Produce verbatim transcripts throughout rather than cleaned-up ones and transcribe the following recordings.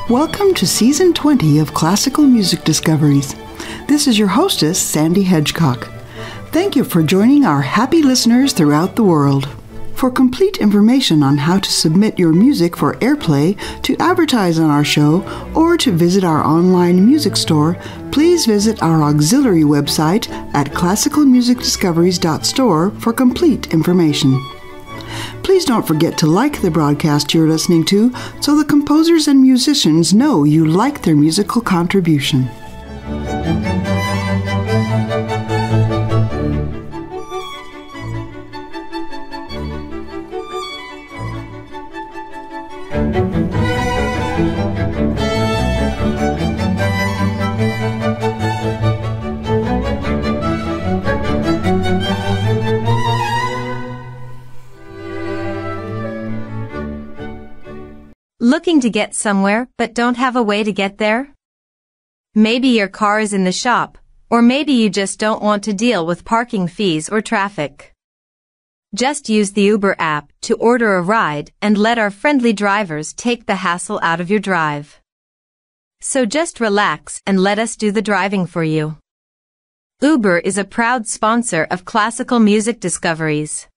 Welcome to Season twenty of Classical Music Discoveries. This is your hostess, Sandy Hedgecock. Thank you for joining our happy listeners throughout the world. For complete information on how to submit your music for airplay, to advertise on our show, or to visit our online music store, please visit our auxiliary website at classical music discoveries dot store for complete information. Please don't forget to like the broadcast you're listening to so the composers and musicians know you like their musical contribution. Looking to get somewhere but don't have a way to get there? Maybe your car is in the shop, or maybe you just don't want to deal with parking fees or traffic. Just use the Uber app to order a ride and let our friendly drivers take the hassle out of your drive. So just relax and let us do the driving for you. Uber is a proud sponsor of Classical Music Discoveries.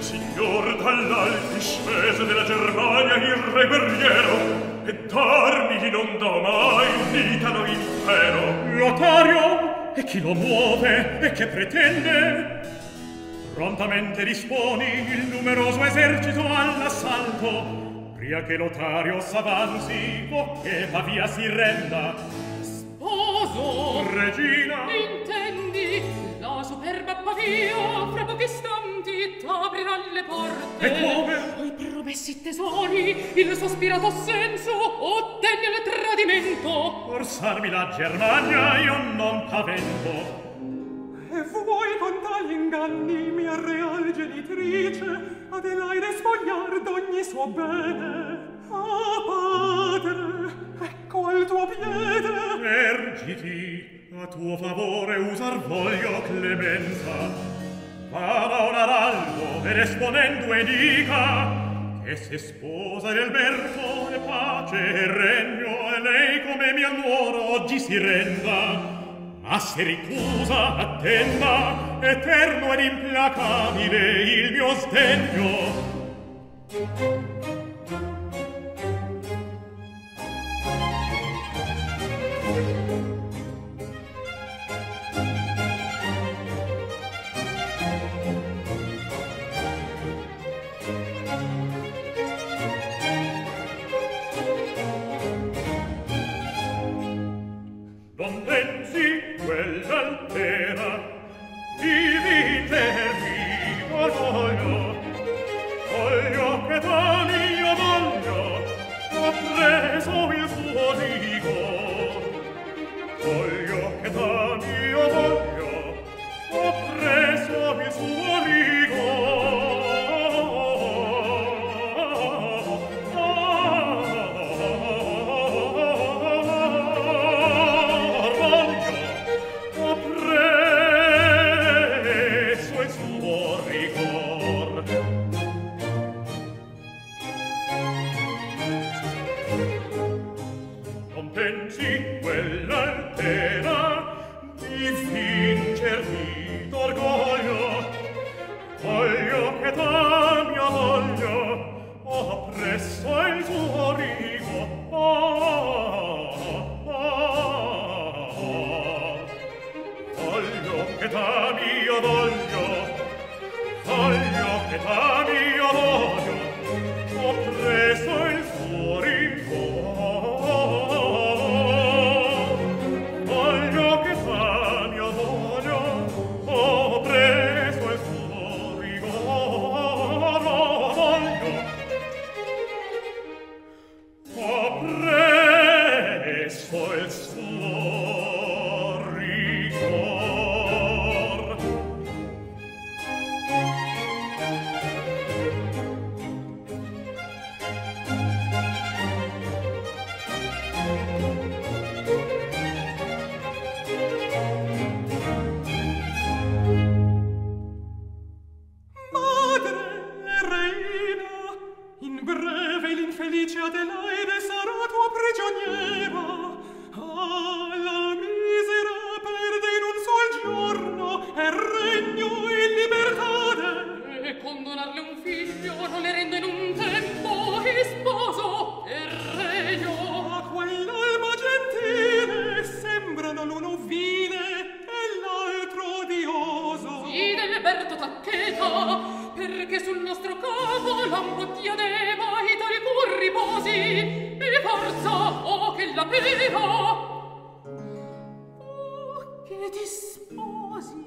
signor dall'alti scese della Germania il re guerriero, e d'armi non dà mai l'Italo impero. Lotario, e chi lo muove e che pretende? Prontamente disponi il numeroso esercito all'assalto, pria che Lotario s'avanzi o che Pavia si renda. Sposo, Regina, intendi, la superba Pavia fra pochi istanti t'aprirà le porte. E come? I promessi tesori, il sospirato assenso, ottegni il tradimento. Orsarmi la Germania io non pavento. E vuoi con tali inganni, mia real genitrice, Adelaide spogliar d'ogni suo bene? Ah, padre, ecco al tuo piede. Ergiti, a tuo favore usar voglio clemenza. Vada un araldo ed esponendo e dica che se sposa del Berto e pace e regno, e lei come mia nuora oggi si renda. Ma se ricusa, attenda, eterno ed implacabile il mio sdegno. Non pensi quell'altera di vitermi orgoglio, voglio che da mio voglio ho preso il suo rigor, voglio che da mio voglio ho preso il suo rigor. Adelaide sarà tua prigioniera. Ah, la misera perde in un sol giorno e regno in libertà. E condonarle un figlio non le rende in un tempo e sposo e regno. A quell'alma gentile sembrano l'uno vile e l'altro odioso. Sì, del Berto taccheta, perché sul nostro capo l'ampio diadema i tali cur riposi e forza, oh che la pena, oh che ti sposi.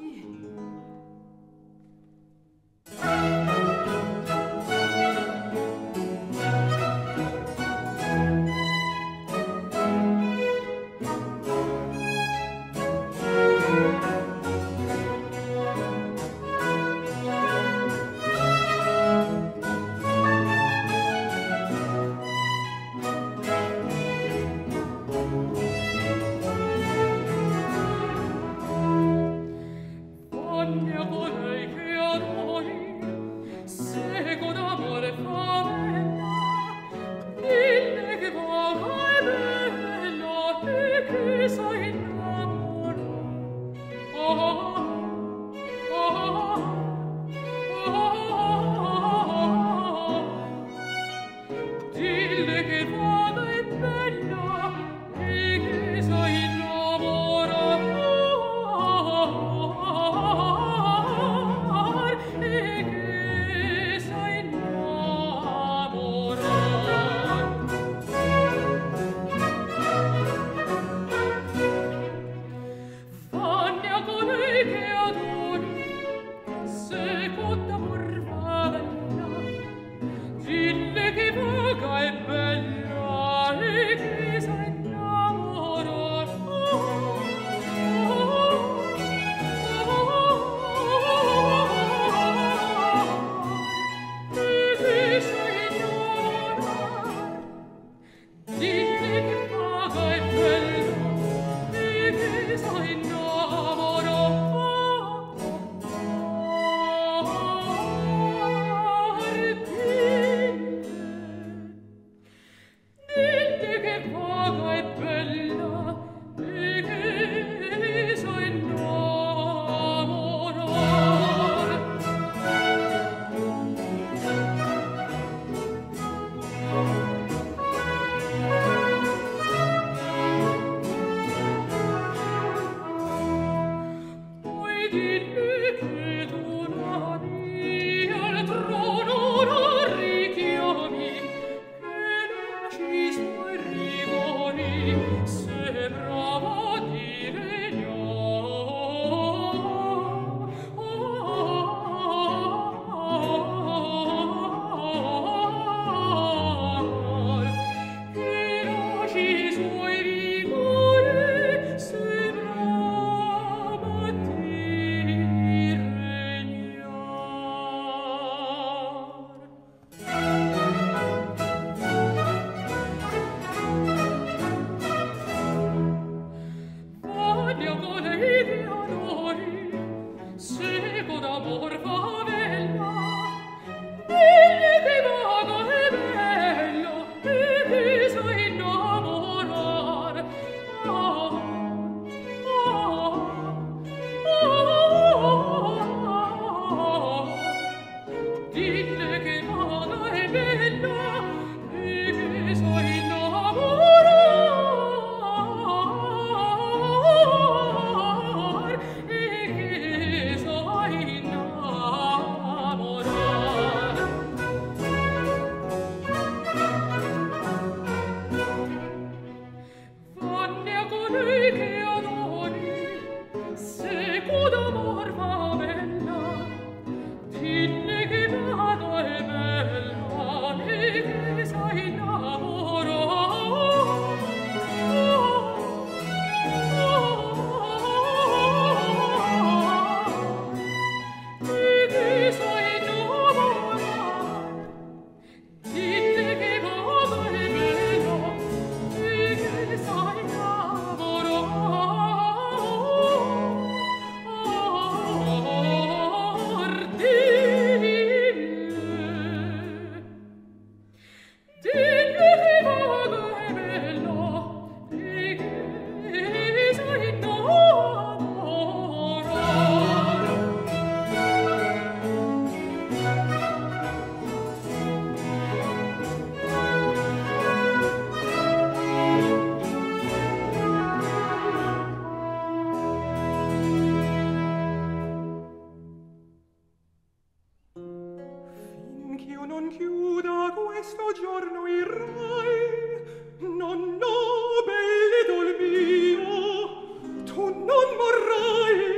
non chiuda questo giorno il Rai. No, no, bell'idol mio, tu non morrai.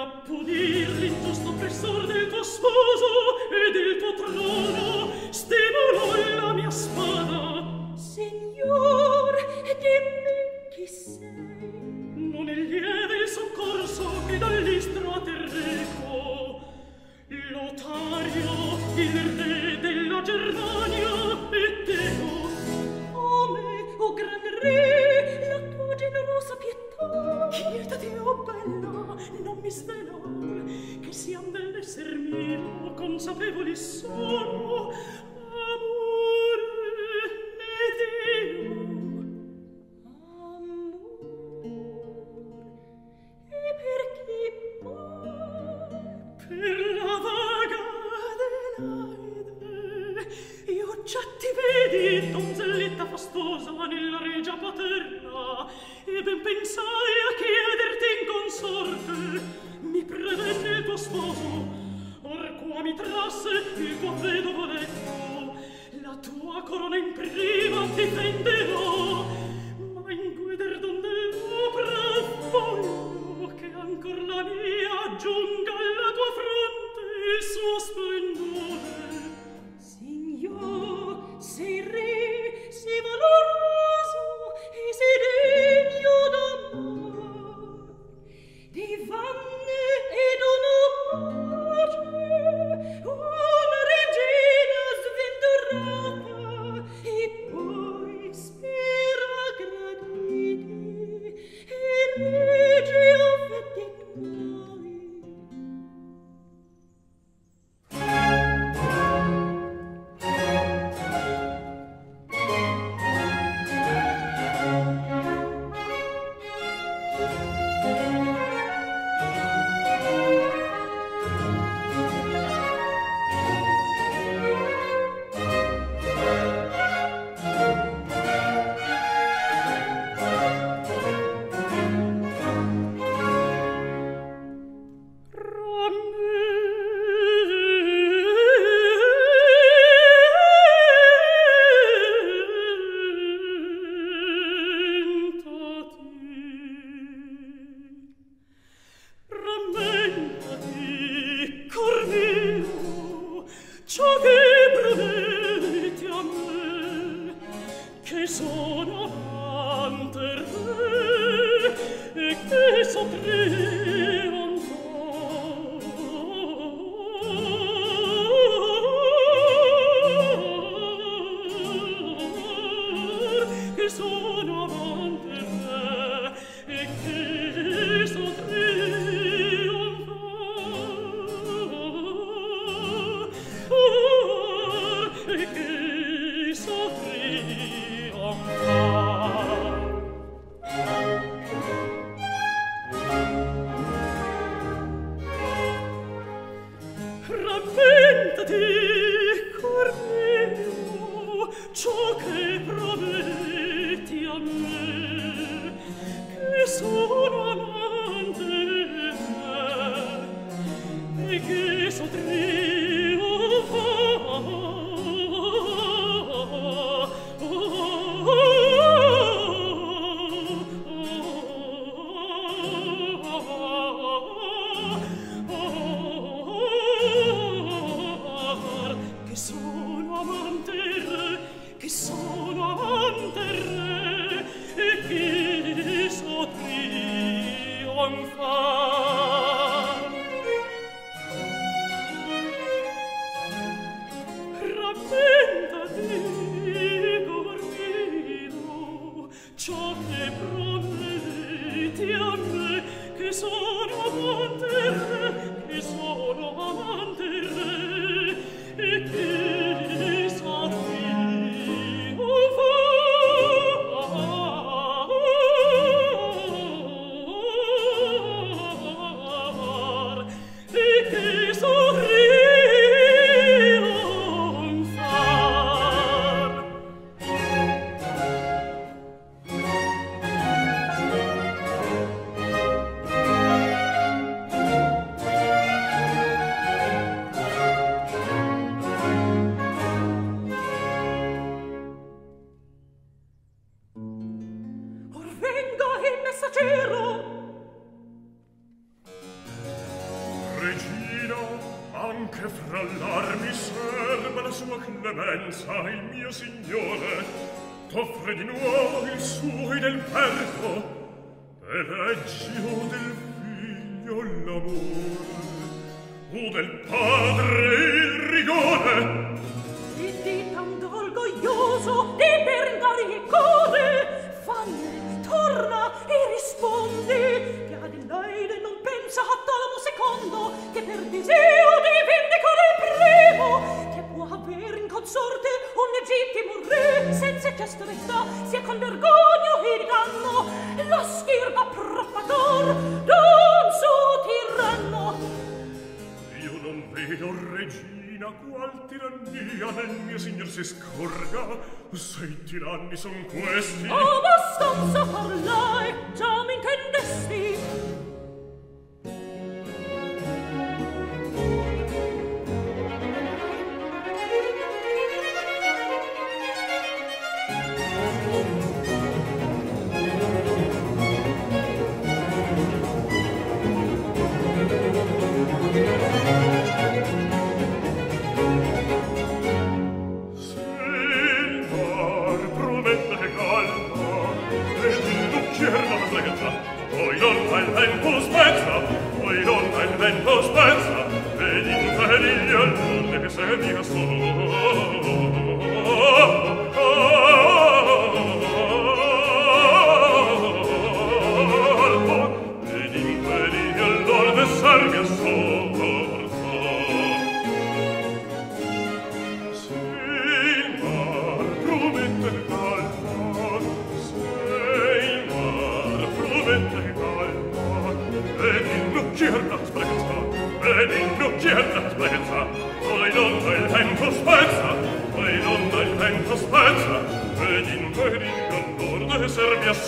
appudir l'ingiusto oppressor del tuo sposo e del tuo trono, stimolò la mia spada. Signor, dimmi chi sei. Non è lieve il soccorso che dall'istro atterreco. Lotario, il re della Germania, e Teo. O me, o gran re, la tua generosa pietà. Quietati, o bella, non mi svelar, che sia bell'esser mio, consapevoli sono, amore e Dio. E per chi poi? Per la vaga Adelaide. Io già ti vedi, donzelletta fastosa, nella regia paterna, e ben pensai a chiederti in consorte. Mi prevenne il tuo sposo, or qua mi trasse il tuo vedovo letto. La tua corona in prima difenderò, ma in guiderdon dell'opera voglio che ancor la mia aggiunga alla tua fronte il suo splendore. Signor, sei re, sei valoroso e sei degno d'amor, di vanne ed una pace, una regina sventurata, e poi spera graditi, e regi affetti tuoi. regina, anche fra l'armi serba la sua clemenza, il mio signore t'offre di nuovo il suo idelberto, eleggio del figlio l'amore, o del padre il rigore. E di tanto orgoglioso di bernare il cuore, falle, torna e rispondi che Adelaide non pensa a Tolamo secondo, che per desio di vendicare il primo, che può avere in consorte un legittimo re, senza che stretta sia con vergogno e inganno la schirba propator d'un suo tiranno. Io non vedo, regina, qual tirannia nel mio signor si scorga, se i tiranni son questi. Abbastanza parlai, già m'intendesti. Poi non al vento spezza, poi non al vento spezza, ed in periglio l'orde che se mia sorbo, ed in periglio l'orde servi a sorzo. Se il mar promette calma, ed innucchiar la sprezza, ed innucchiar la sprezza, poi l'onda il vento spezza, poi l'onda il vento spezza, ed in periglio l'orde servi a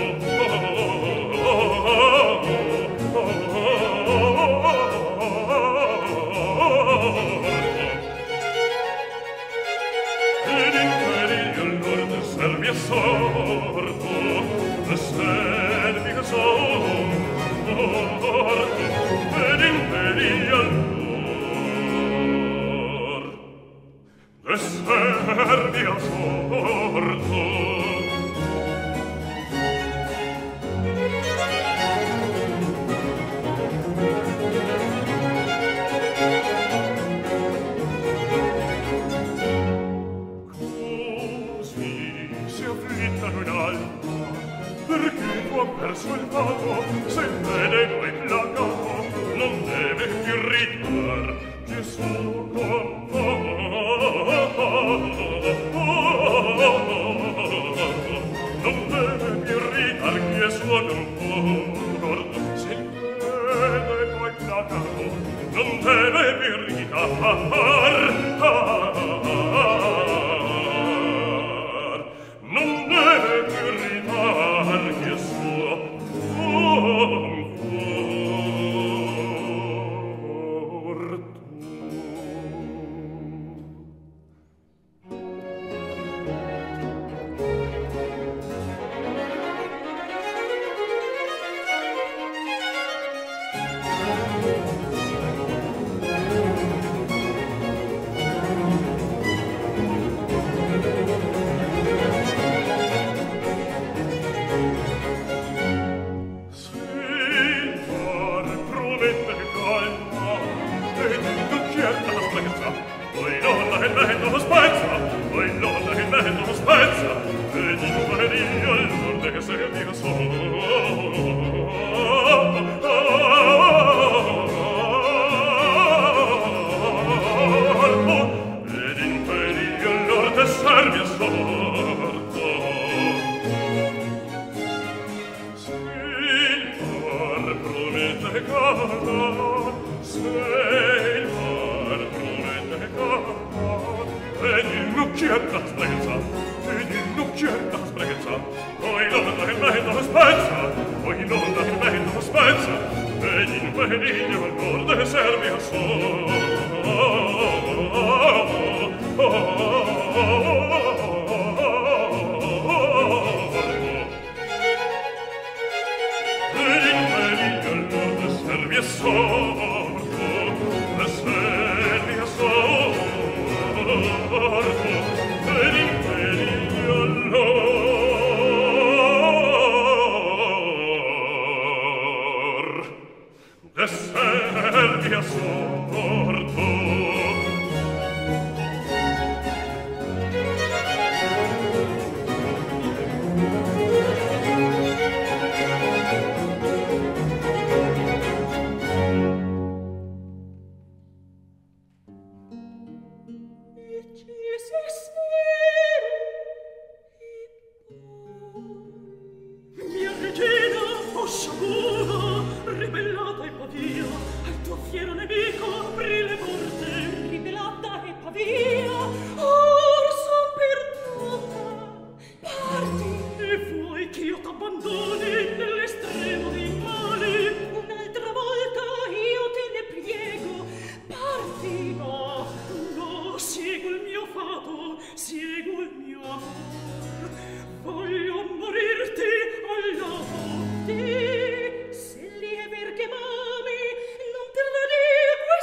ed in periglio l'orde servi a sorto, servi a sorto, ed in periglio l'orde servi a sorto. Perché tu ha perso il pago, se bene lo hai placato, non deve più irritar che suo conforto. Non deve più irritar che suo conforto, se bene lo hai placato, non deve più irritar. Non deve più irritar che suo conforto. Poi l'onda che il vento spezza, poi l'onda che il vento spezza, ed in periglio l'orde che servi a sorbo, ed in periglio l'orde servi a sorbo. Se il mar promette calma, se il mar promette calma, ed il nucciar la sprezza, ed il nucciar la sprezza, poi l'onda che il vento spezza, poi l'onda che il vento spezza, ed in periglio l'orde servi a sorbo. Ed in periglio l'orde servi a sorbo. esservi a soccorso. Ribellata e pavia, al tuo fiero nemico apri le porte. Ribellata e pavia, or son perduta. Parti e vuoi che io t'abbandoni nell'estremo dei mali. Un'altra volta io te ne priego. Parti, no, no, seguo il mio fato, seguo il mio amor. Voglio morirti al lato di. Perché mami non te lo dico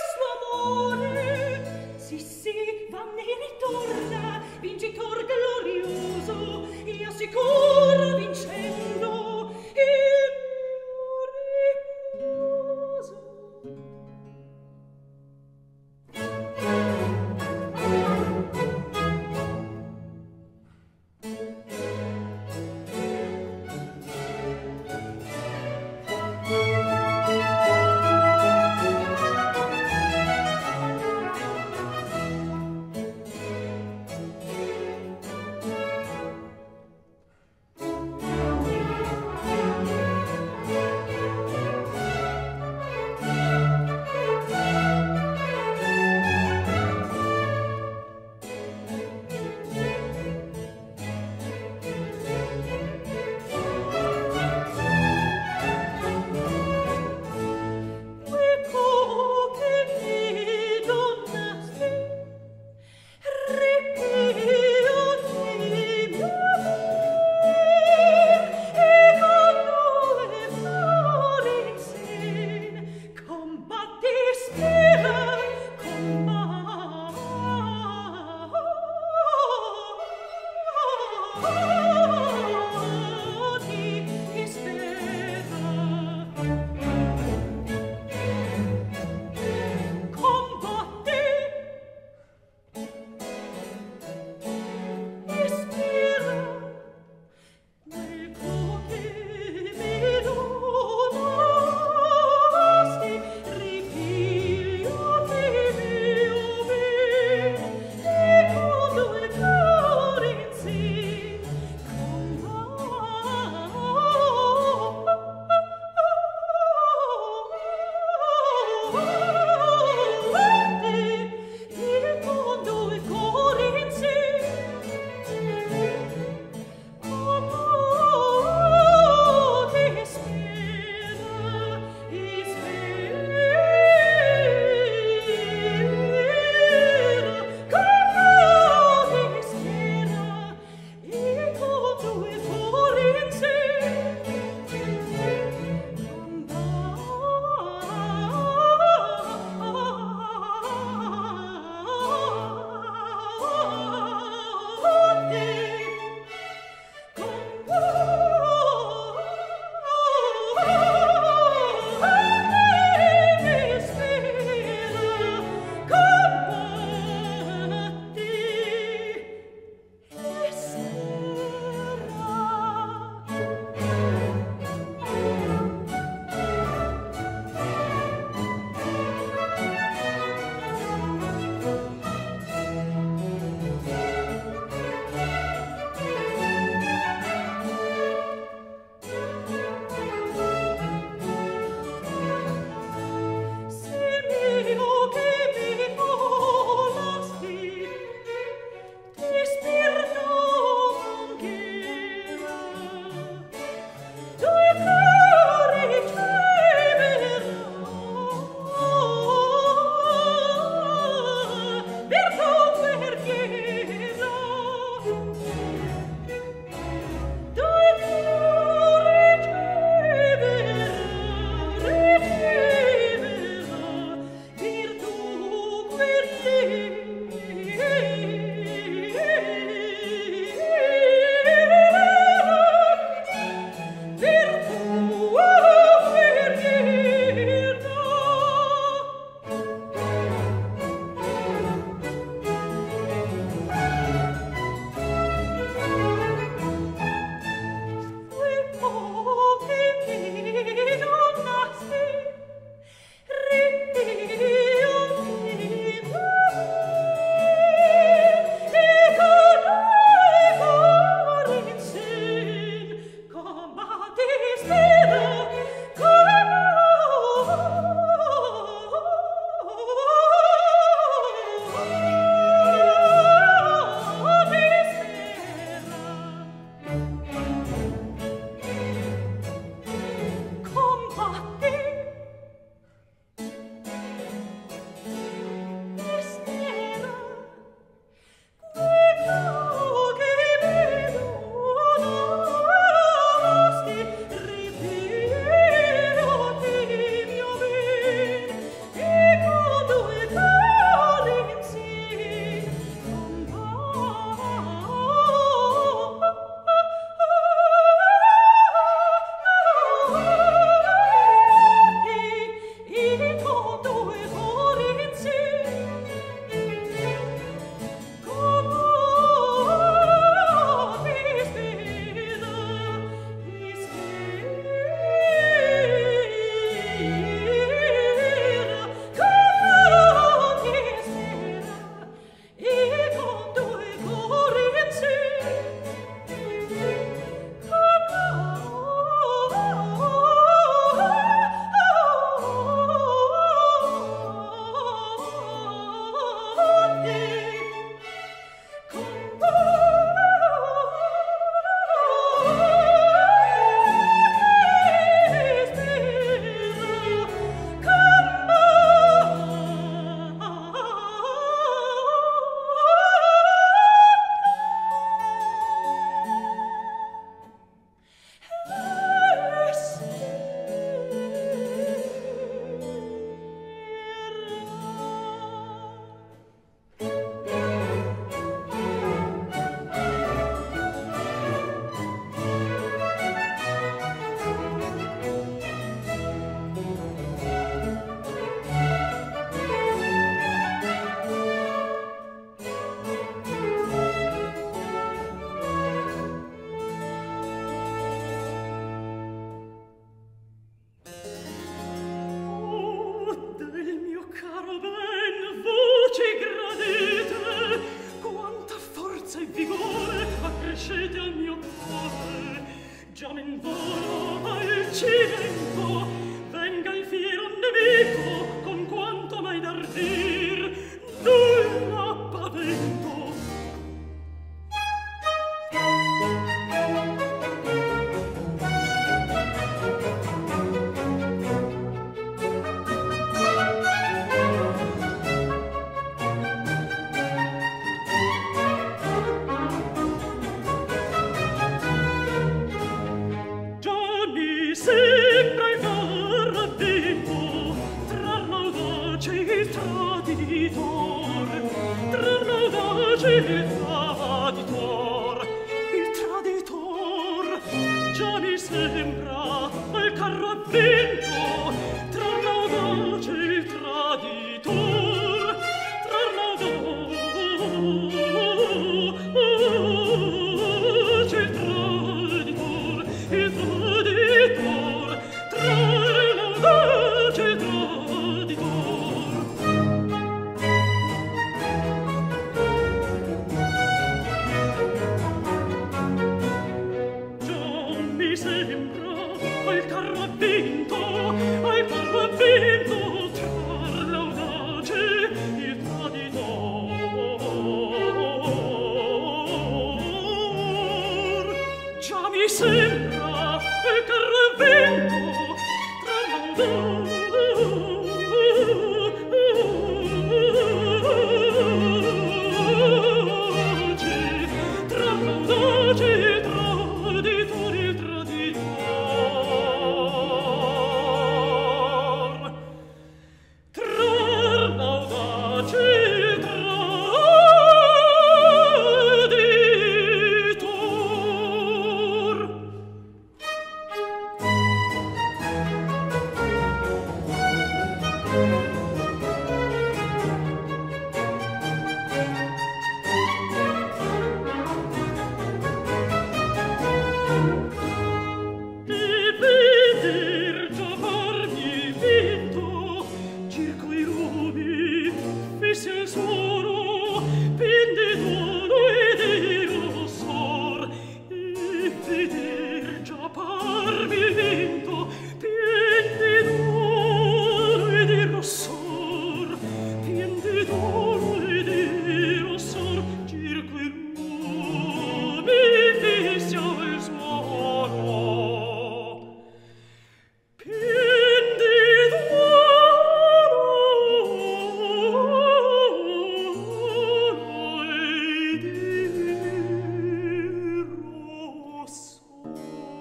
l'audace il traditor, tra l'audace il traditor, il traditor, già mi sembra al carro a vento, tra l'audace il traditor, tra l'audace il traditor, il traditor, tra l'audace il traditor. Già mi sembra al carro a vento, al carro a vento, tra l'audace il traditor. Già mi sembra al carro a vento, tra l'audace, tra l'audace il traditor, il traditor. Tra l'audace il traditor. Di veder già farmi il vento, circo i rumi, fissi al suono, pien di dono e di rossor. E veder già farmi il vento, pien di dono e di rossor, pien di dono e di rossor, circo i rumi, fissi al suono. Pien di dono e di rossor.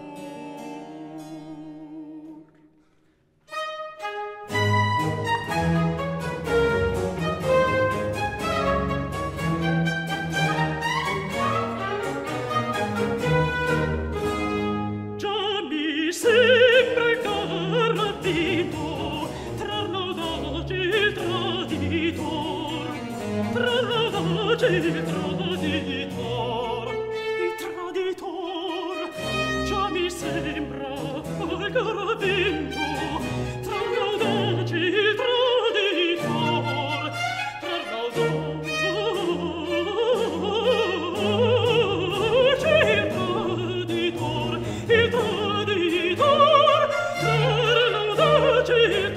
Già mi sembra il carro a vento, tra l'audace il traditor, tra l'audace il traditor, il traditor. Già mi sembra al carro a vento, tra l'audace il traditor, tra l'audace il traditor, il traditor, tra l'audace il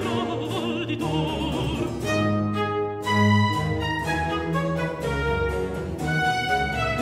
traditor.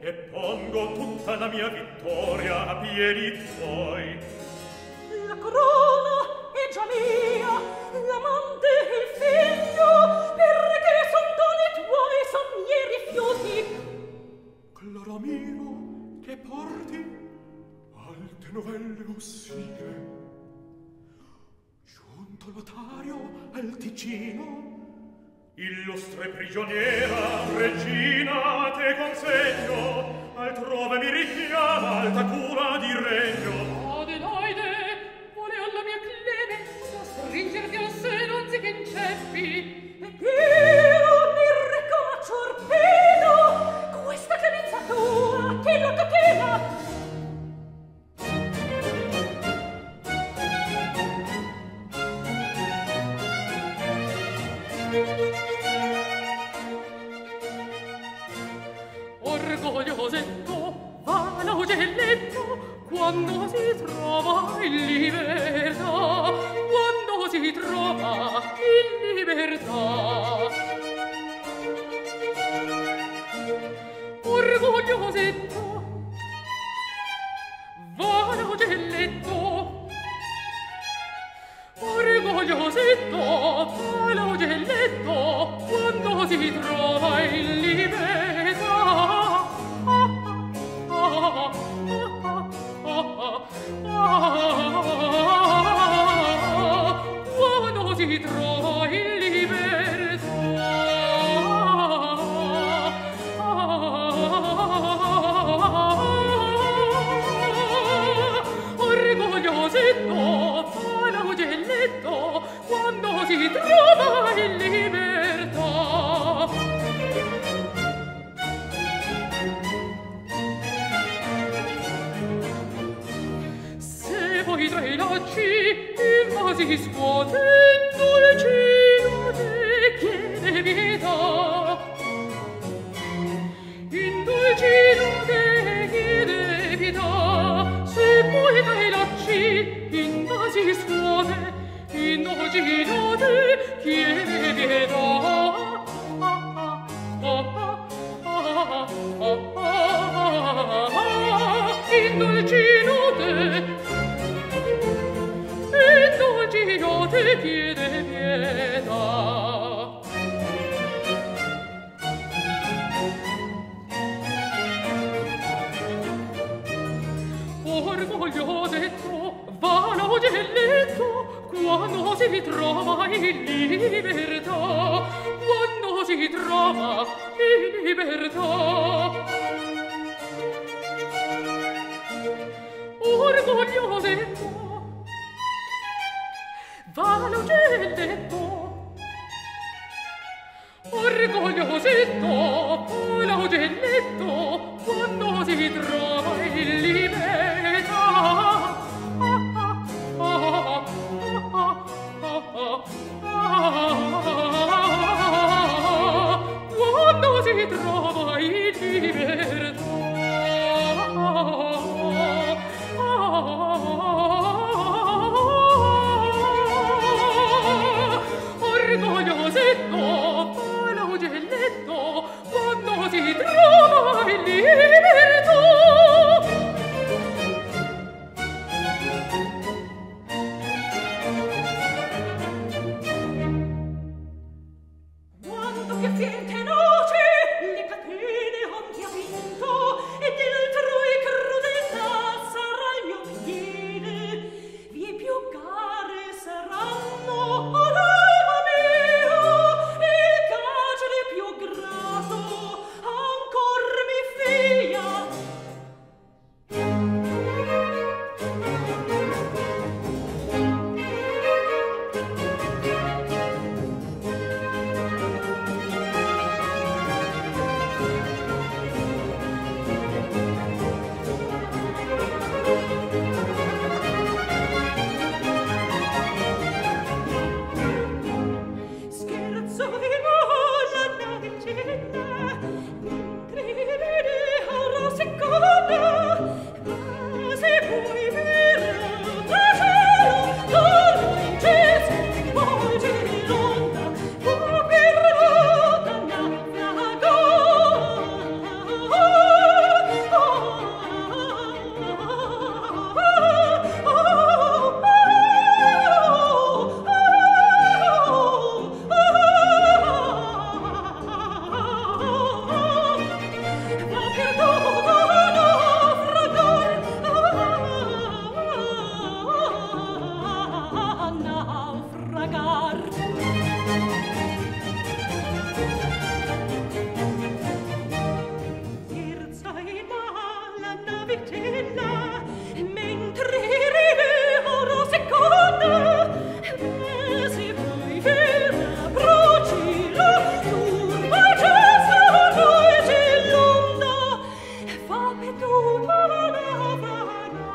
e pongo tutta la mia vittoria a piedi tuoi. La corona è già mia, l'amante e il figlio, perché son doni tuoi, son miei rifiuti. Clara mio, che porti alte novelle ossie. Giunto Lotario al Ticino, illustre prigioniera, regina, te consegno, altrove mi richiama alta cura di regno. Adelaide, vuole alla mia clemenza stringerti al seno anziché in ceppi. E io mi recaccio orpedo, questa clemenza tua che lo tutela. Orgogliosetto va l'augelletto quando si trova in libertà, quando si trova in libertà. Orgogliosetto va l'augelletto, orgogliosetto va l'augelletto quando si trova in libertà. Quando si trova in libertà, orgogliosetto fa l'augelletto quando si trova in libertà. Poi tra i lacci invasi scuotendo il cielo te chiede pietà. Indulcino te chiede pietà. Se poi tra i lacci invasi scuote, indulcino te chiede pietà. Indulcino te Indulcino te chiede pietà. Orgogliosetto va l'augelletto quando si trova in libertà, quando si trova in libertà. Orgogliosetto va l'augelletto, orgogliosetto va l'augelletto quando si trova in libertà. Quando si trova in libertà. Orgogliosetto fa l'augelletto quando si trova in libertà. Quando che fien tenace le catene vicella, mentre ride ora seconda, e se poi vera procila, turba già sono e l'onda, fa petuta la vaga.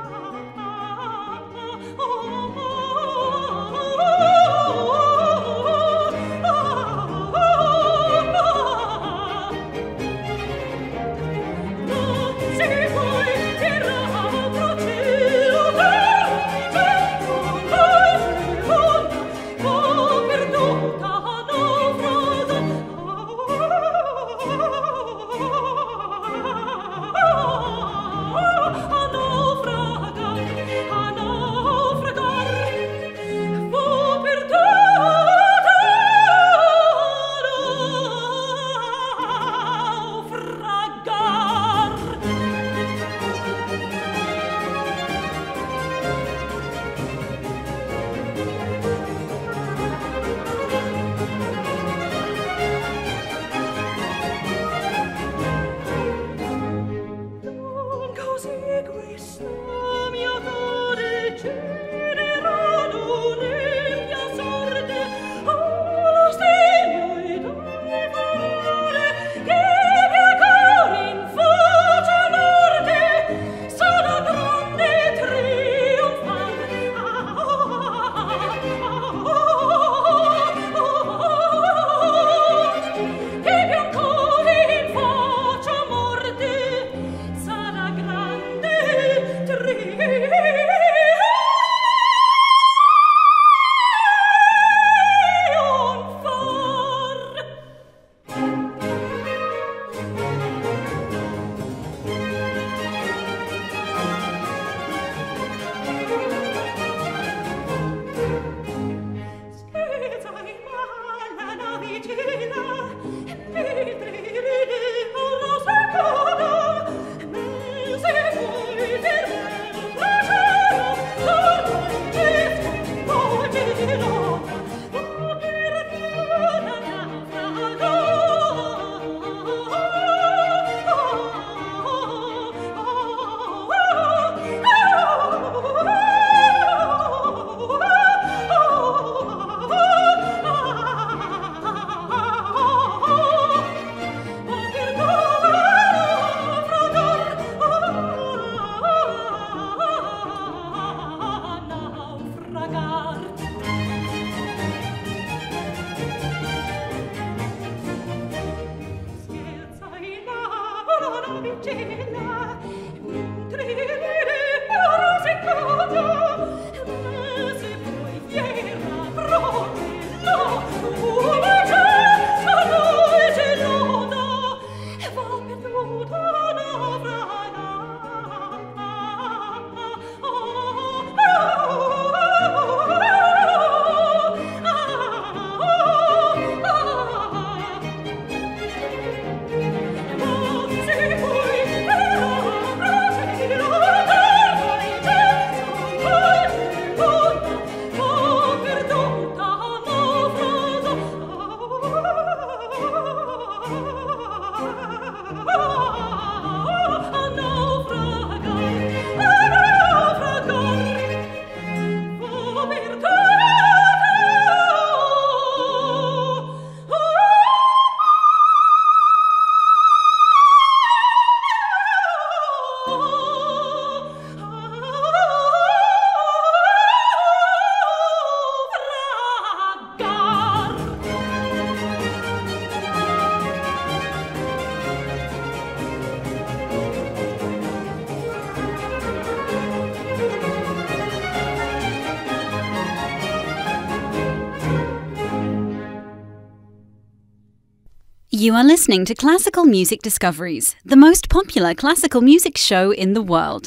You are listening to Classical Music Discoveries, the most popular classical music show in the world.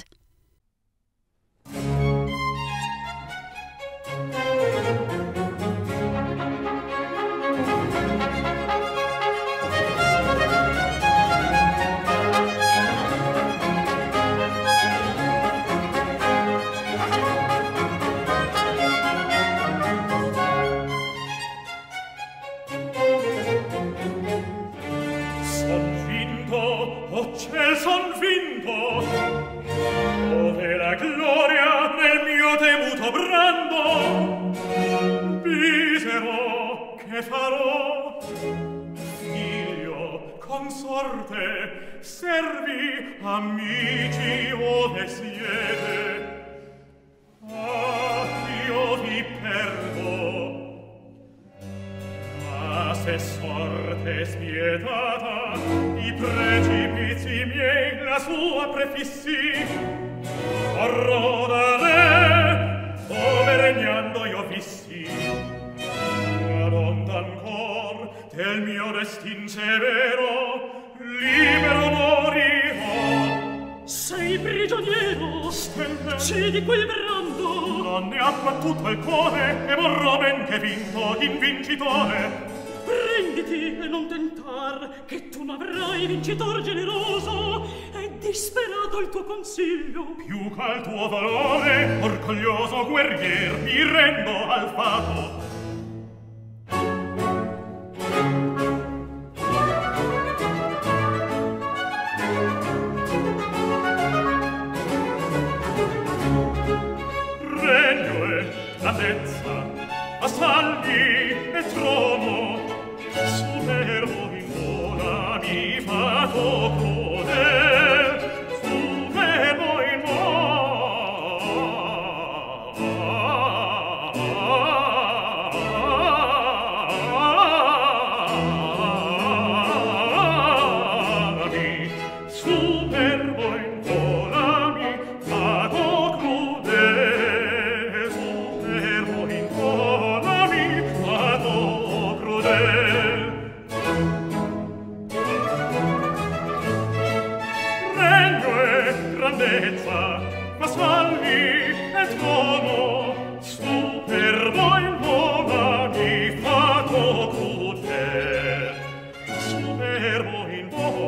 Son finto, oh cielo, del son vinto, dove la gloria nel mio temuto brando, misero che farò, figlio, consorte, servi, amici, ove siete. Ah, io vi perdo, ma se sorte spietata i precipizi miei la sua prefissi, vorrò da re dove regnando io vissi, ma non d'ancor del mio destin severo libero morirò. Sei prigioniero, Stelle, ci di quel brando, non ne ha battuto il cuore e vorrò ben che vinto in vincitore. prenditi e non tentar, che tu n'avrai vincitor generoso, è disperato il tuo consiglio. Più che tuo valore, orgoglioso guerrier, mi rendo al fato. Grandezza, a Salvi e trono, superbo in vola mi fato crudel, superbo in vola mi, superbo in vola mi fato crudel. Ma Salvi e trono, superbo in vola mi fato crudel, superbo in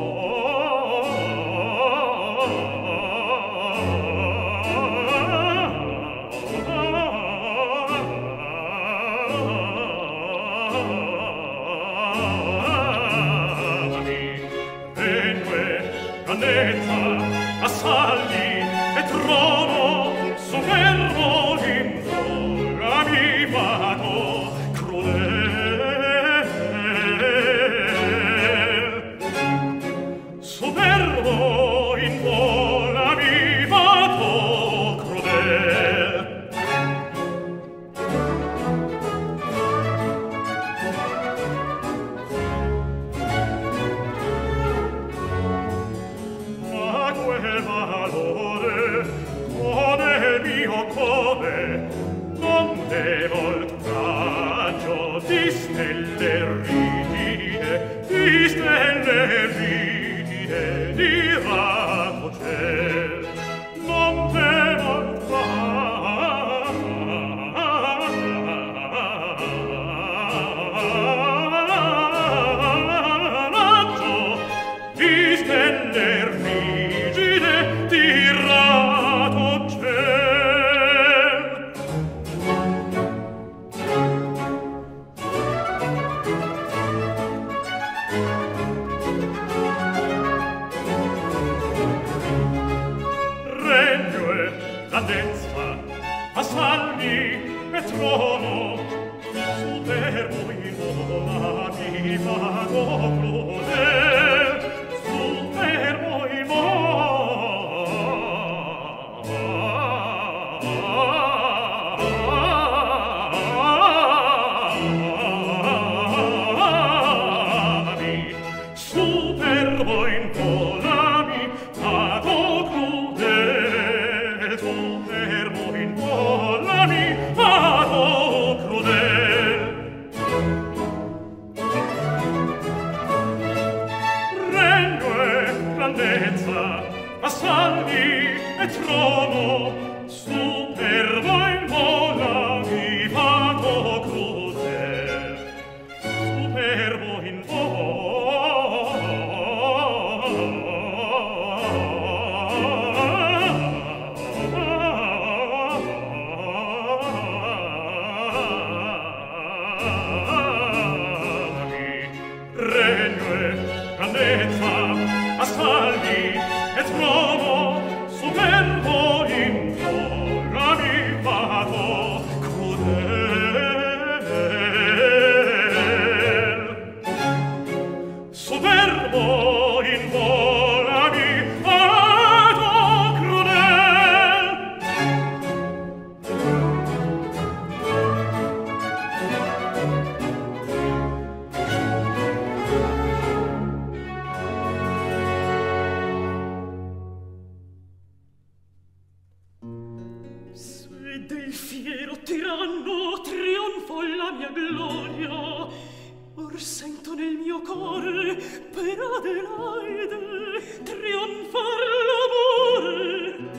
vola mi, vengue grandezza a Salvi e trono, superbo in vola mi fato crudel, superbo in vola mi fato crudel. Ma quel valore come mio come non devo il coraggio di stelle rigide, di stelle rigide di rato ciel, non devo il coraggio di stelle rigide di rato ciel. Regno e grandezza, a Salvi e trono, superbo in vola mi fato crudel, superbo in vola mi, superbo in vola mi fato crudel, superbo in vola mi fato crudel. Regno e grandezza, a Salvi e trono, superbo in vola mi fato crudel, superbo in vola mi, regno e grandezza, a Salvi del fiero tiranno trionfò la mia gloria. Or sento nel mio cuore per Adelaide trionfar l'amore.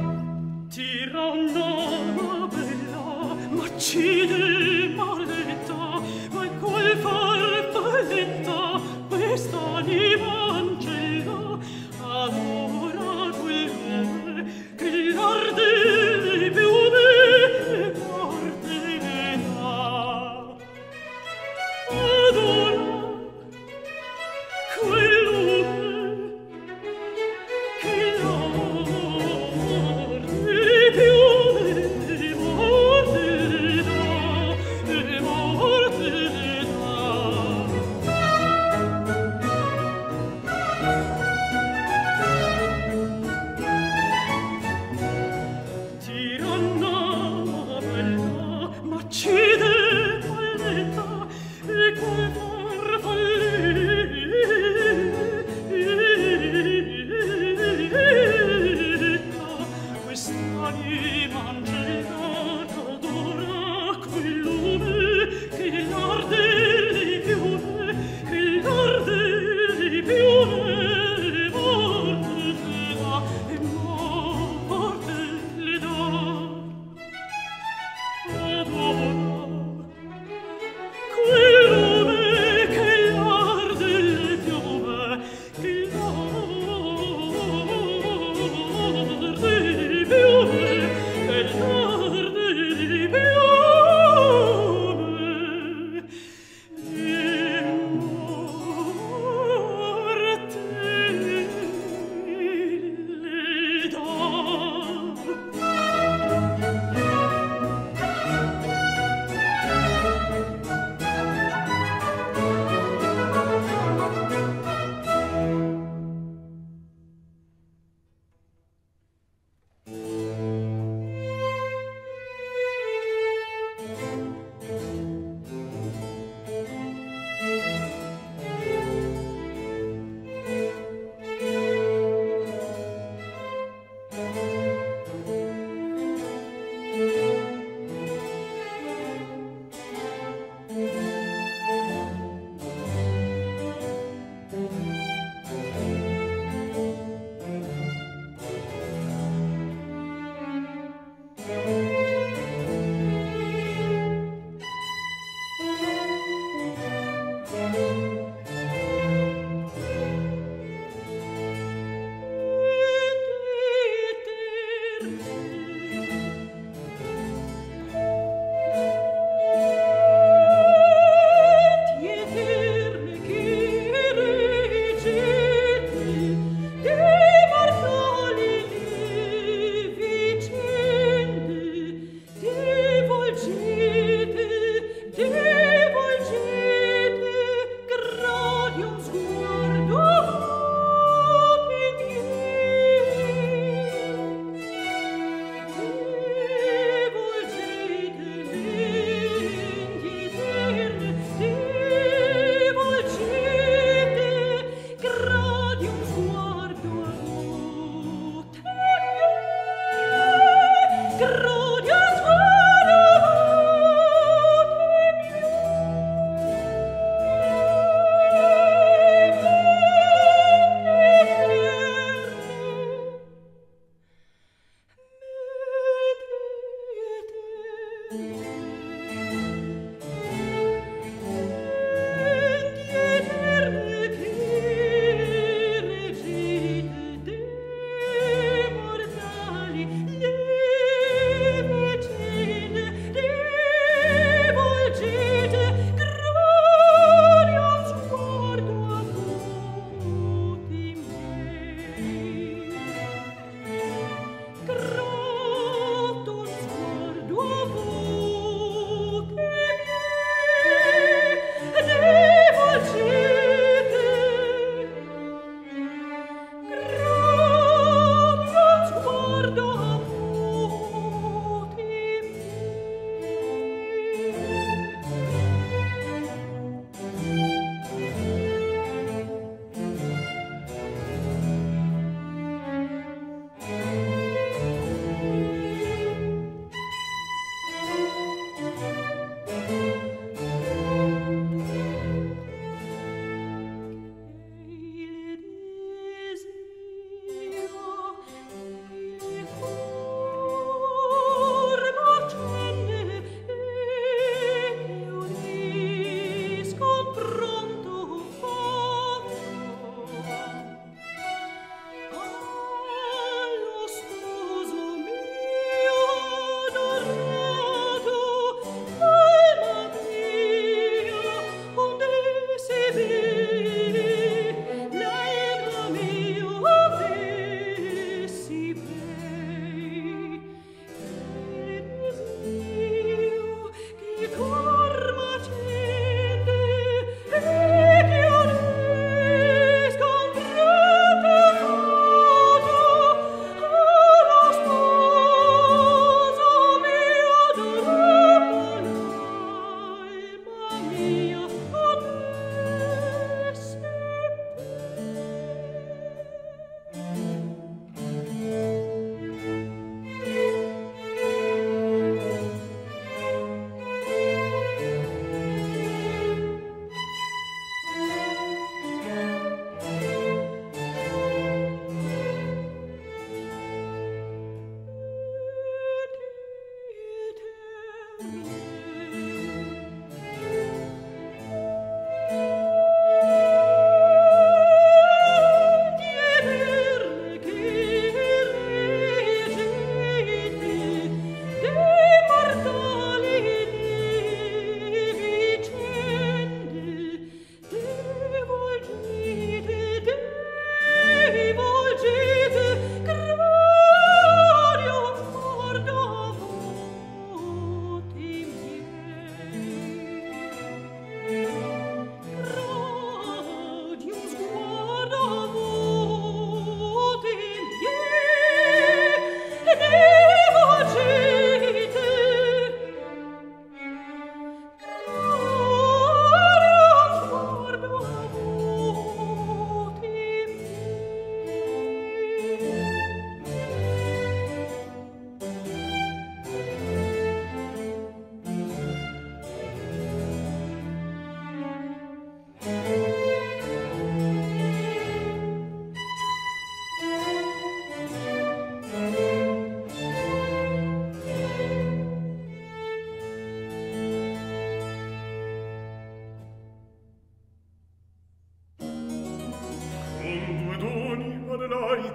Uccide maledetta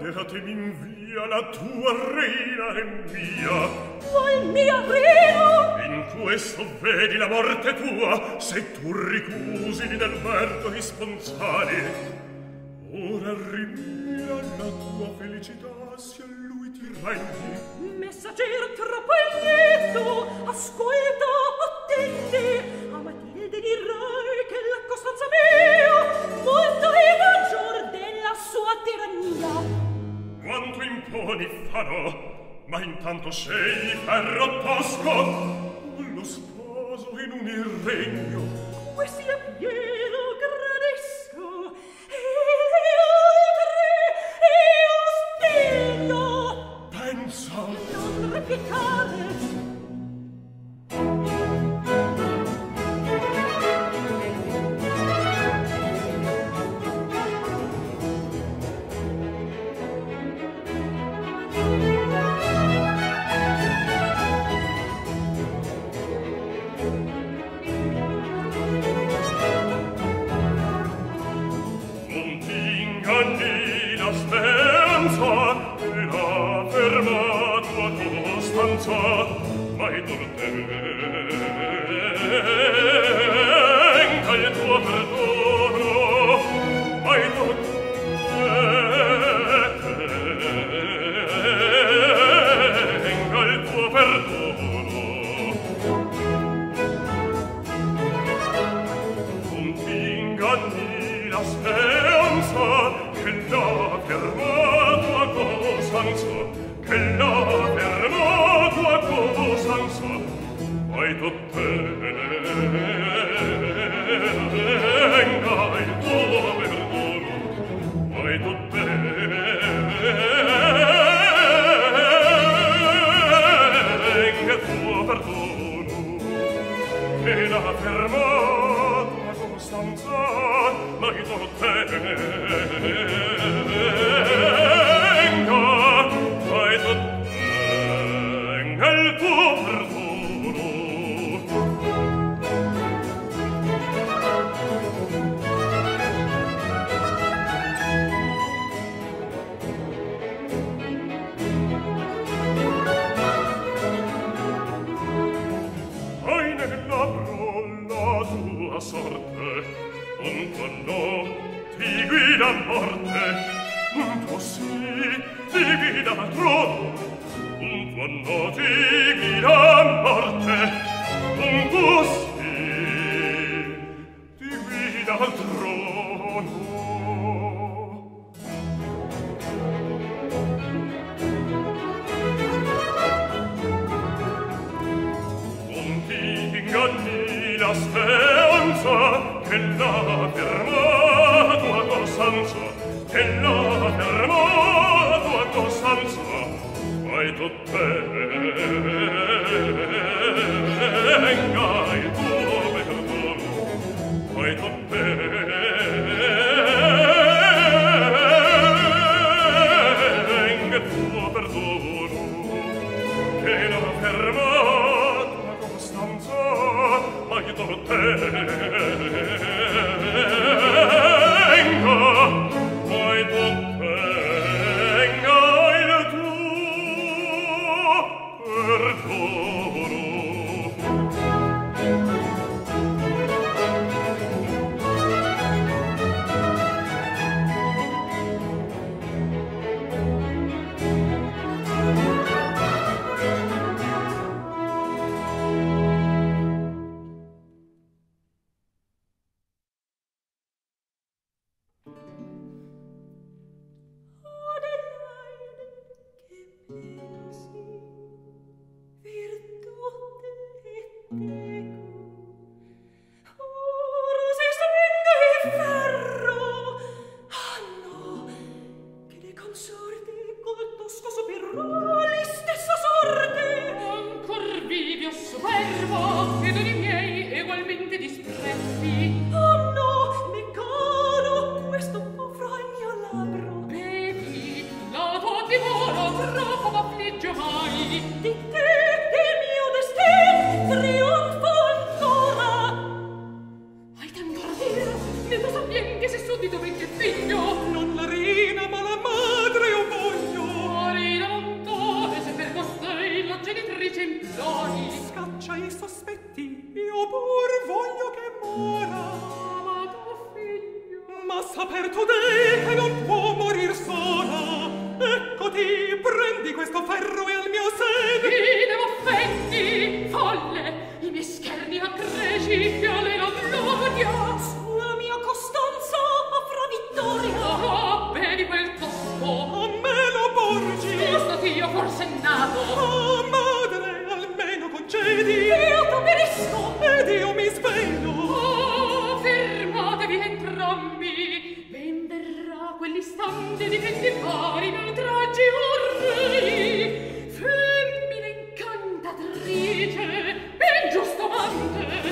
Adelatemi in via, la tua reina è mia. Vuoi mia reina? In questo vedi la morte tua, se tu ricusi del merito i sponsali. Ora rimira la tua felicità, se a lui ti rendi. Messaggero troppo lieto, ascolta, attendi. A Matilde dirai che la costanza mia molto è maggior della sua tirannia. Quanto imponi farò, ma intanto scegli ferro tosco, lo sposo in un irregno. Come sia pieno gradisco, e le altre io spiego. Pensa, Non replicare. mai tortenga il tuo perdono, mai tortenga il tuo perdono. Non ti inganni la speranza che la fermata costanza, che la fermata costanza, mai t'ottenga il tuo perdono, mai t'ottenga il tuo perdono, che la fermata costanza, mai t'ottenga, mai t'ottenga il tuo perdono. Hai nel labbro la tua sorte, un tuo no ti guida a morte, un tuo sì ti guida al trono, un tuo no ti guida a morte, un tuo sì ti guida al trono. Non ti inganni la speranza che la fermata costanza, che la fermata costanza, mai t'ottenga il tuo perdono, mai t'ottenga il tuo perdono, che la fermata costanza, mai t'ottenga, mai t'ottenga il tuo perdono. saper tu dei che non può morir sola. Eccoti, prendi questo ferro e al mio seno. Ti devo offendi, folle, i miei scherni accresci, che a lei la gloria. Sulla mia costanza avrà vittoria. Oh, vedi quel tosco. A me lo porgi. Giusto io forse nato. Ah, madre, almeno concedi. Io t'obbedisco. Ed io mi svelo. Oh, fermatevi entrambi. Venderà quell'istante di venti pari maltraggi orrei. Femmine incantatrice, ingiusto amante.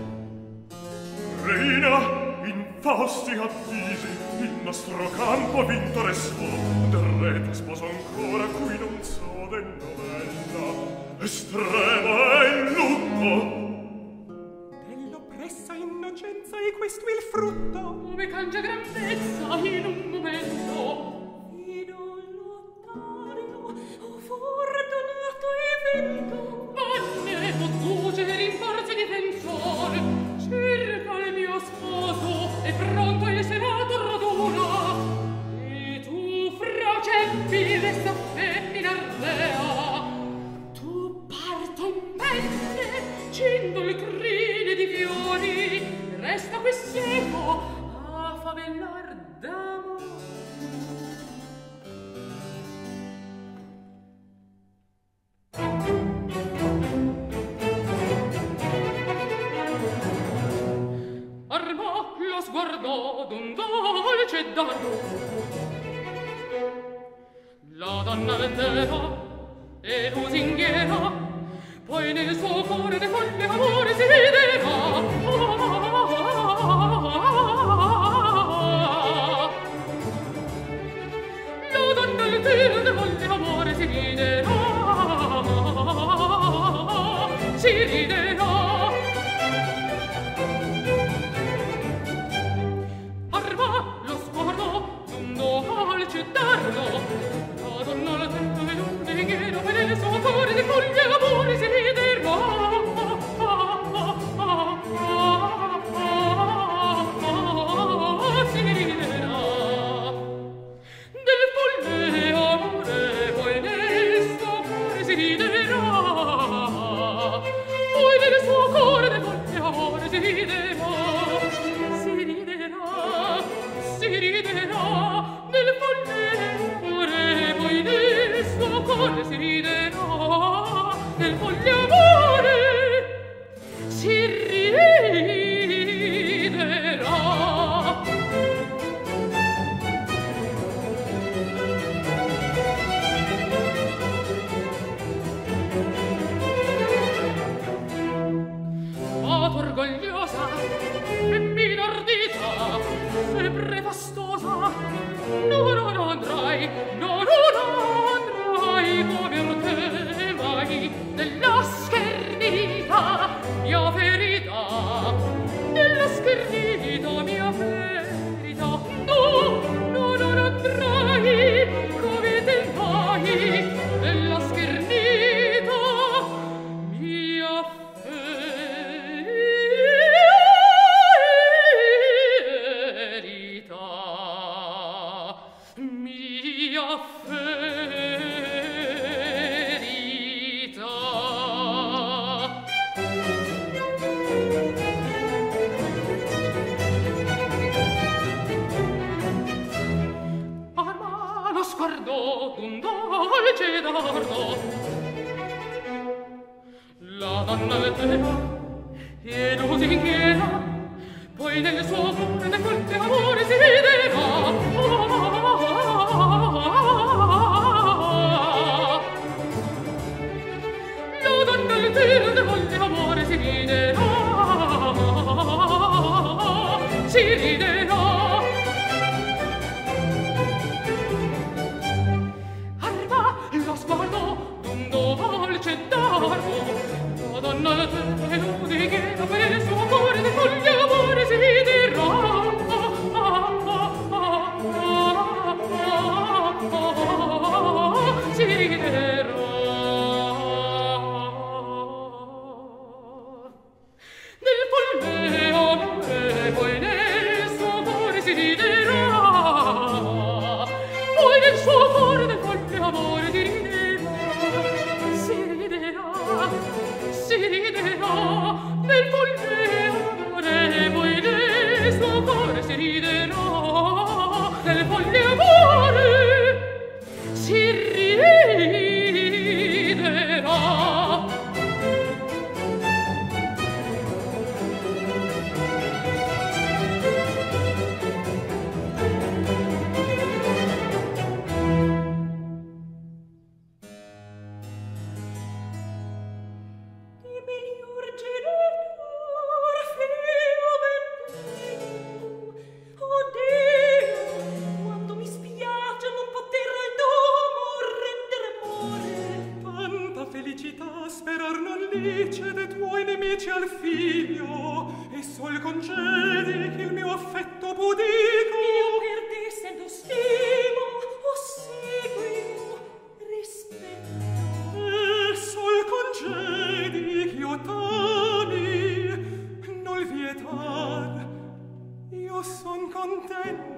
Reina, infausti avvisi, il nostro campo vinto restò. Del re tu sposo ancora, cui non so del novella. Estrema è il lutto. Dell'oppressa innocenza è questo il frutto. Come cangia grandezza in un momento. Fido Lotario, oh fortunato evento. Vanne conduce rinforzi difensore. Cerca il mio sposo e pronto il senato raduna. E tu fraceppi resta femmina ardea. Tu parto in pelle, cindo il crine di fiori. Resta qui seco a favellar d'amore. Armò lo sguardo d'un dolce dardo. La donna altera e lusinghiera, poi nel suo cuore ne folle amore si vedeva. La donna altera ne folle amore si riderà, si riderà. Arma lo sguardo d'un dolce dardo. La donna altera e lusinghiera, poi nel suo cuore ne folle amore si riderà. Si riderà. Del folle amore poi nel suo cuore si riderà. Poi nel suo cuore del folle amore si riderà. Si riderà, si riderà. Del folle amore poi nel suo cuore si riderà. Del folle amore si riderà. Ma orgogliosa, femmina ardita, sempre fastosa, no, no, no andrai, no, no, no andrai come orte mai, della schernita mia ferita, della schernita mia ferita, no, no, non andrai come te mai, della schernita mia ferita, mia ferita. Arma lo sguardo d'un dolce dardo. La donna altera e lusinghiera, poi nel suo cuore ne folle amore si riderà. La donna altera ne folle amore si riderà. Si riderà. Arma lo sguardo d'un dolce dardo. La donna altera e lusinghiera, poi nel suo cuore ne folle amore si riderà. Si riderà. Del folle amore poi nel suo nel suo cuore si riderà del folle amore, si riderà. Cede tuoi nemici al figlio e sol concedi che il mio affetto pudico io perdesse lo stimo ossequio rispetto e sol concedi che io t'ami non vietar io son contento.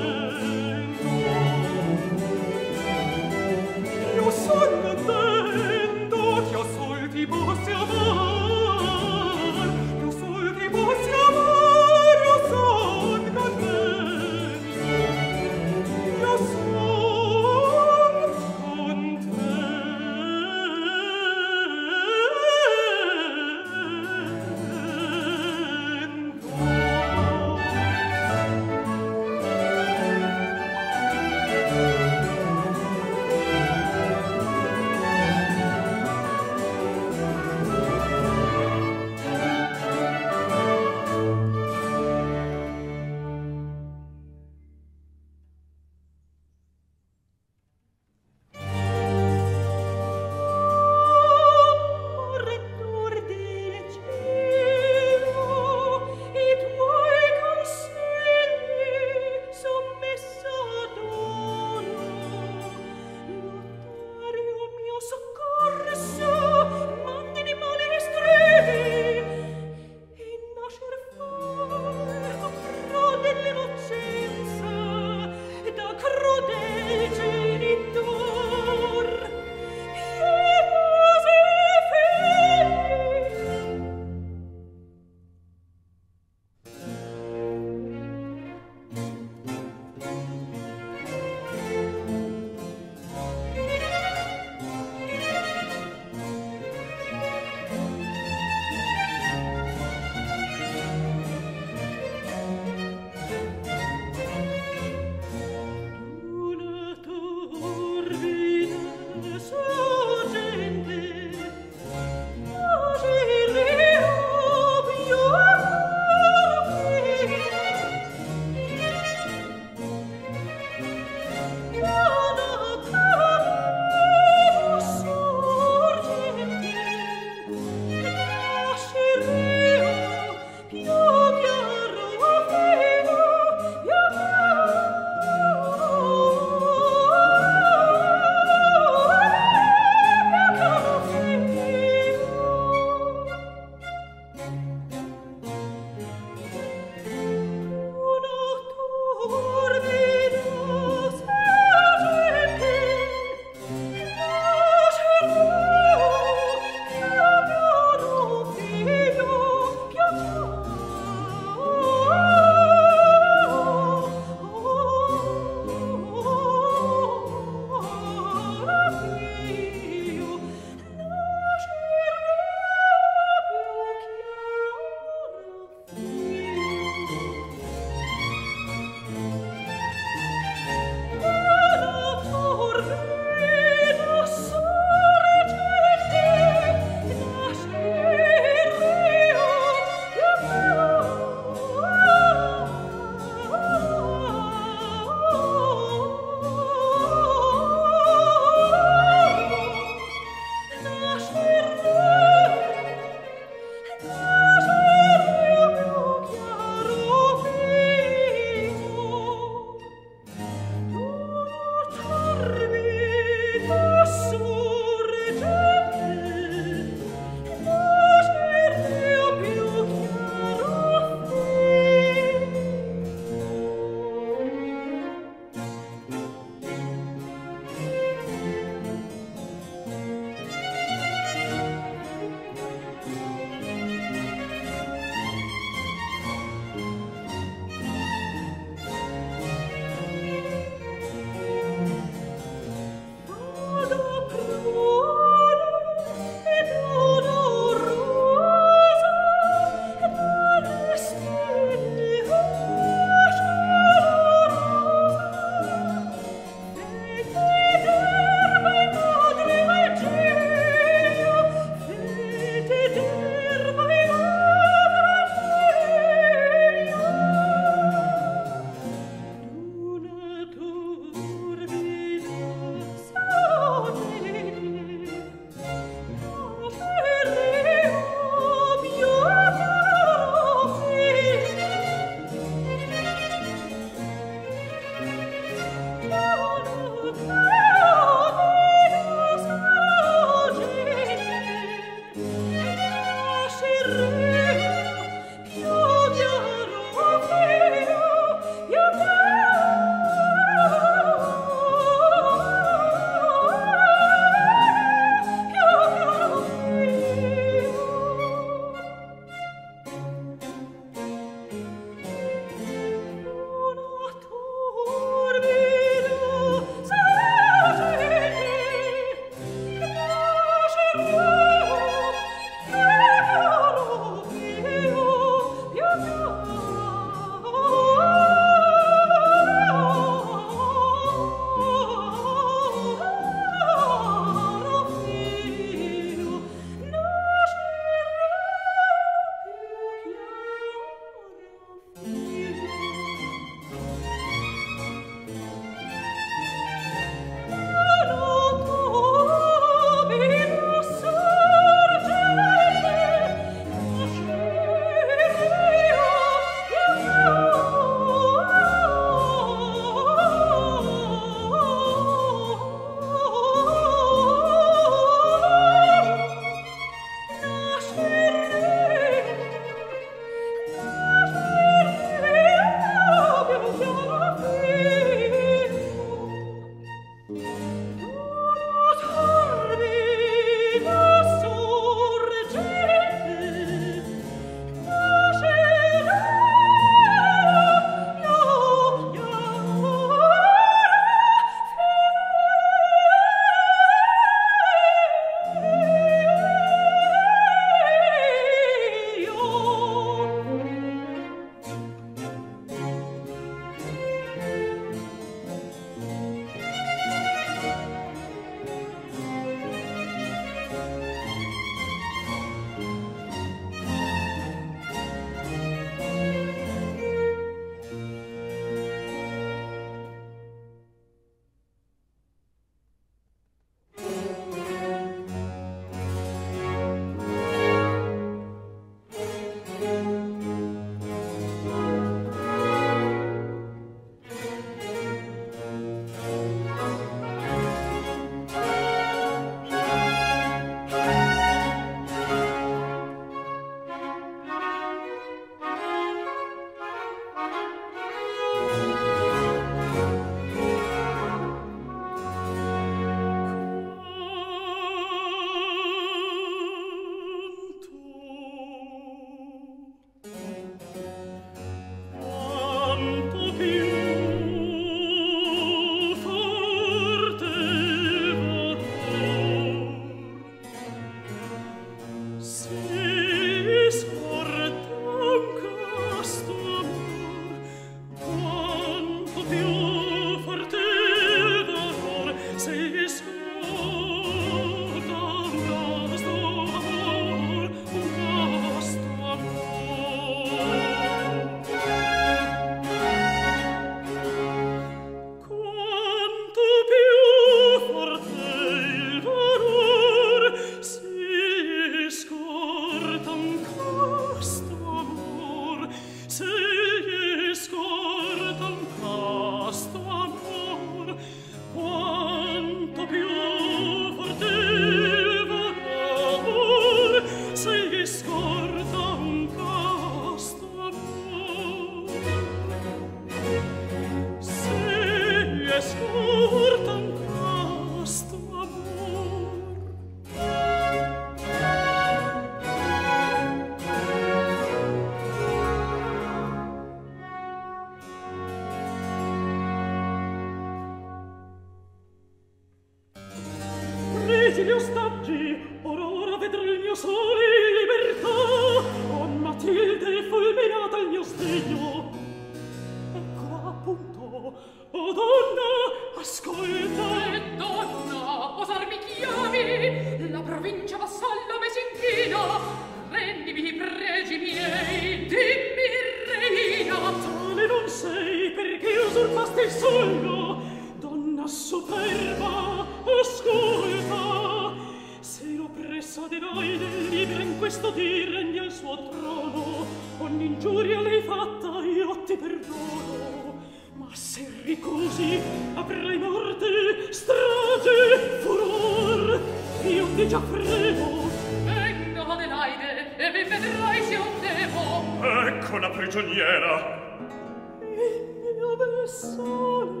mesi gli ostaggi, ora ora vedrà il mio sole in libertà. Oh Matilde, fulminata il mio sdegno. Eccola appunto. Oh donna, ascolta. E donna, osar mi chiami? La provincia vassalla me s'inchina. Rendimi i pregi miei, dimmi reina. Tale non sei, perché usurpasti il sogno. Donna superba, ascolta. Se l'oppressa Adelaide libera in questo dì regni al suo trono, ogni ingiuria l'hai fatta, io ti perdono. Ma se ricusi, avrai morte, strage, furor. Io ti già prego. Venga Adelaide, e mi vedrai se io devo. Ecco la prigioniera. Il mio bessone,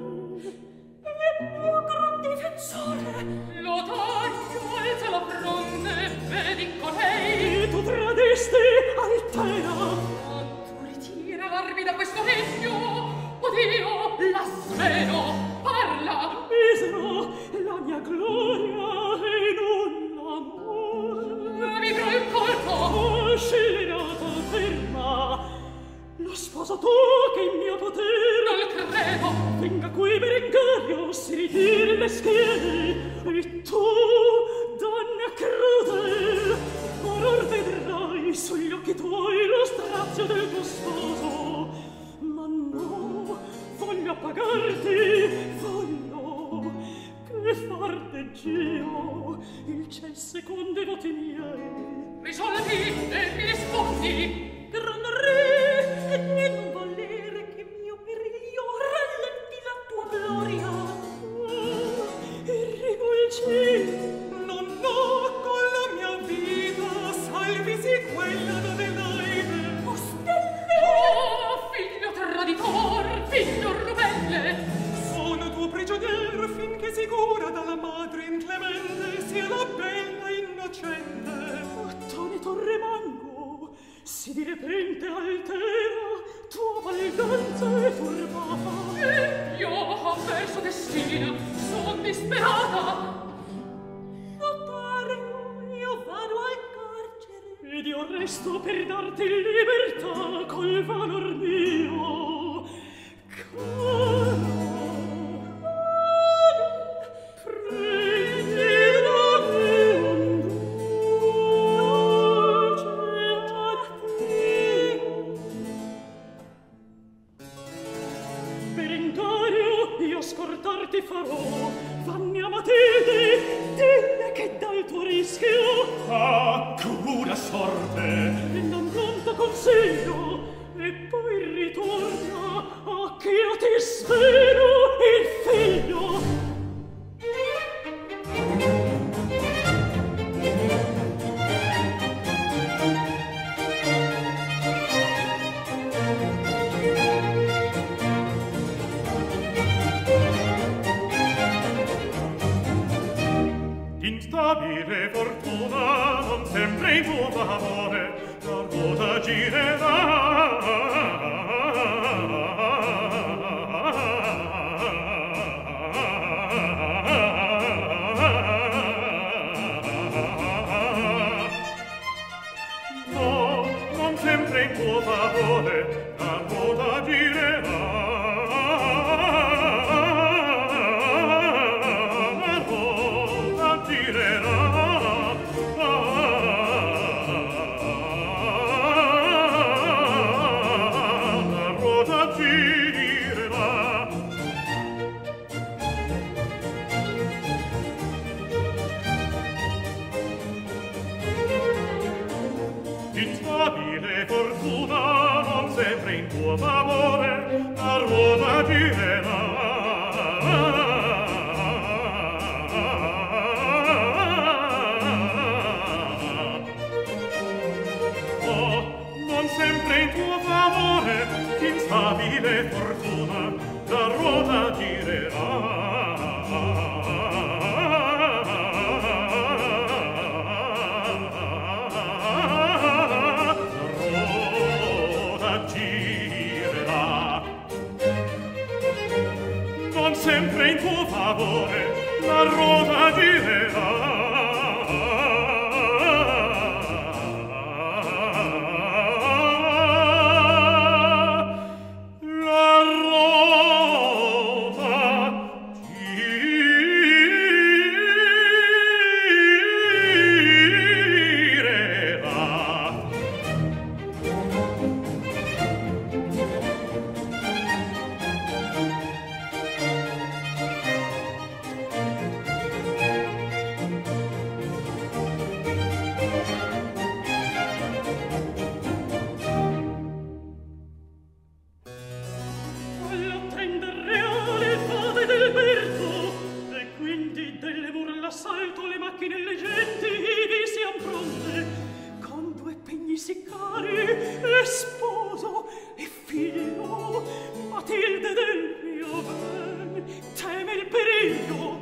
il mio gran difensore. Lotario, alza la fronte, vedi colei. E tu tradisti, altera. Ma tu ritira l'armi da questo regno. Odio, la sveno, parla. Misero, la mia gloria è in un amore. Vivrò il colpo. Oh, scelerata, ferma. Lo sposo tu che in mio potere. Non credo. Venga qui Berengario, si ritiri le schiene. E tu, donna crudel, ora vedrai sugli occhi tuoi lo strazio del tuo sposo. Ma no, voglio appagarti, voglio che farti Dio il ciel secondo i voti miei. Risolvi e mi rispondi. Gran re, e non volere che mio periglio rallenti la tua gloria. Oh, e rigulci, non no, con la mia vita salvisi quella d'Adelaide. oh stelle, Oh, figlio traditor, figlio rubelle. Sono tuo prigionier finché sicura dalla madre inclemente sia la bella innocente. attonito rimango. Si di repente altera tua valganza è turbata. E io ho perso destina, son disperata. Lotario, io vado al carcere ed io resto per darti libertà col valor mio. Caro, prendi da me un dolce attimo. Berengario, io scortarti farò. Vanni a Matilde, dille che dal tuo rischio Ah, cruda sorte. prenda un pronto consiglio e poi ritorna a che io ti svelo il figlio. Instabile fortuna non sempre in tuo favore, la ruota girerà. No, non sempre in tuo favore, la ruota girerà. La ruota girerà. La ruota girerà. Instabile fortuna non sempre in tuo favore, la ruota girerà. Oh, non sempre in tuo favore, instabile fortuna, la ruota girerà. La ruota girerà. all'assalto le macchine e le genti ivi sian pronte, con due pegni sì cari, e sposo e figlio, Matilde del mio ben, teme il periglio.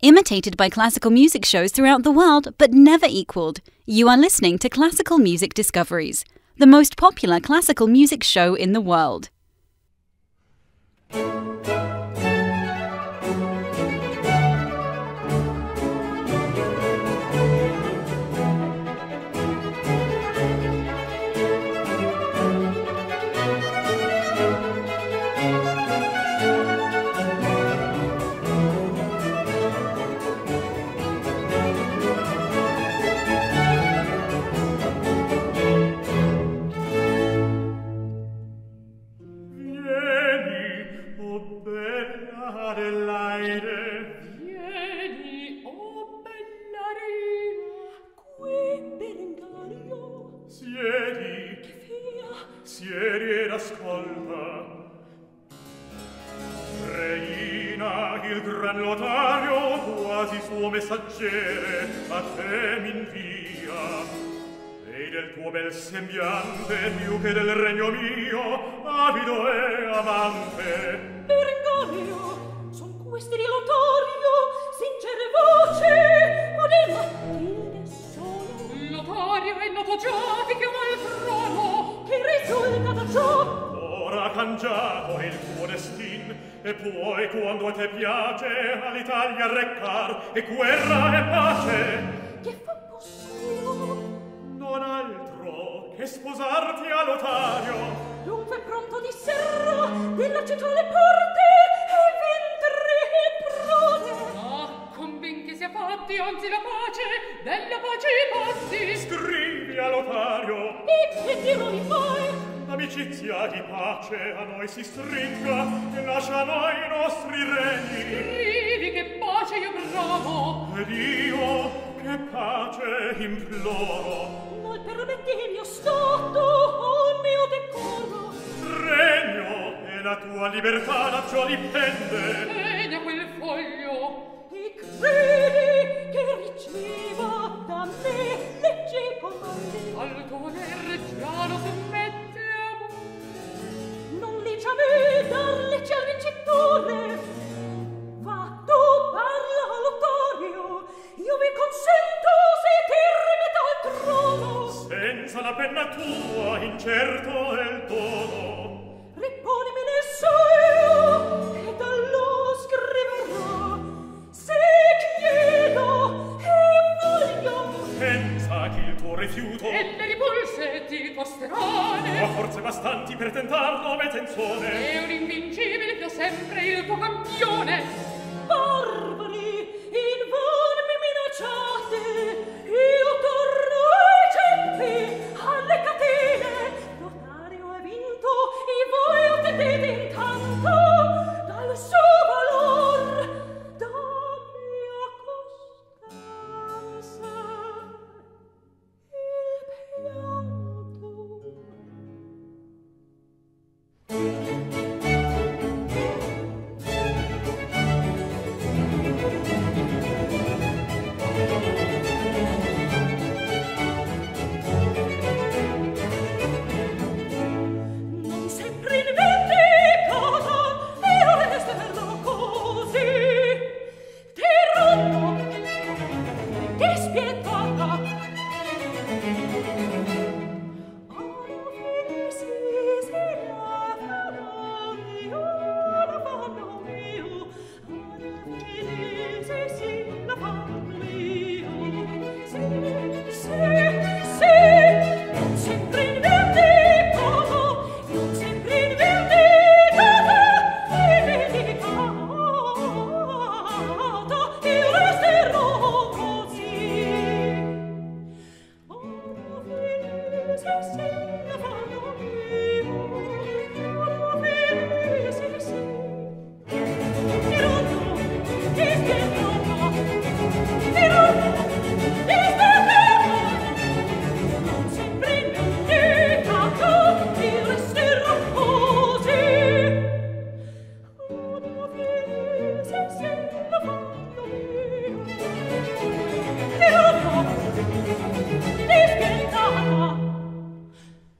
imitated by classical music shows throughout the world, but never equalled. You are listening to Classical Music Discoveries, the most popular classical music show in the world. Adelaide, vieni, oh bella reina, qui Berengario. Siedi, Che fia? siedi ed ascolta. Reina, il gran Lotario, quasi suo messaggere, a te m'invia. E del tuo bel sembiante, più che del regno mio, avido e amante. Berengario, son questi di Lotario, sincere voce, o dei mattine solo. Lotario è noto già, ti chiama il trono. Che risulta da ciò? Ora cangiato è il tuo destin, e puoi, quando a te piace, all'Italia reccar, e guerra e pace. Che fa possibile? Non altro che sposarti a Lotario. Dunque pronto di serra, della città le porte, e ventre e prode. Ah, convin che sia fatti, anzi la pace, della pace i patti. Scrivi a Lotario, E che dirò di poi? amicizia di pace a noi si stringa, e lascia a noi i nostri regni. Scrivi che pace io bramo. Ed io che pace imploro. Mal permetti il mio stato, o il mio decoro. Regno e la tua libertà da ciò dipende. Vedi a quel foglio. E credi che riceva da me leggi e comandi. Al tuo reggiano sommette amor. Non licia a me dar leggi al vincitore. Va, tu parla a Lotario, io vi consento se ti rimetta al trono. Senza la penna tua incerto è il tono. Riponimi nessuno e da lo scriverò. Se chiedo e voglio, Pensa che il tuo rifiuto E le ripulse ti costeranno. ho forze bastanti per tentar nome tenzone. È un invincibile che ho sempre il tuo campione. barbari, invano mi minacciate. Io torno ai ceppi, alle catene. Lotario è vinto e voi ottenete intanto dal suo valor, da mia costanza il pianto. Non sempre in vendicata io resterò così. Tiranno, dispietata. Ora Venice si lavano mio, lavano mio. Ora Venice si lavano mio. Sì, sì, sì, non sempre in vendicata, non sempre in vendicata, in vendicata, io resterò così. Ora Venice si lavano mio, ora Venice si tiranno, dispietata, tiranno, dispietata. Non sempre in vendicata, io resterò così. Ora Venice si lavano mio, tiranno, dispietata.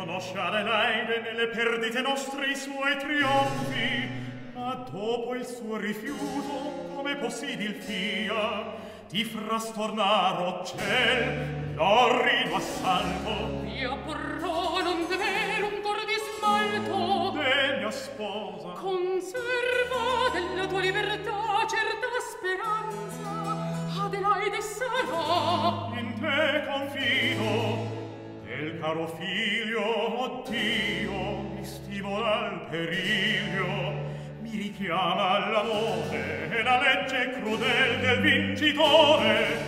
riconosce Adelaide nelle perdite nostre i suoi trionfi, ma dopo il suo rifiuto, come possibil fia, di frastornaro ciel, l'orrido assalto. Io porrò non dever un cor di smalto, degna sposa, conserva della tua libertà certa speranza, Adelaide sarà. In te confido, del caro figlio, oh Dio, mi stimola al periglio, mi richiama all'amore e la legge crudel del vincitore.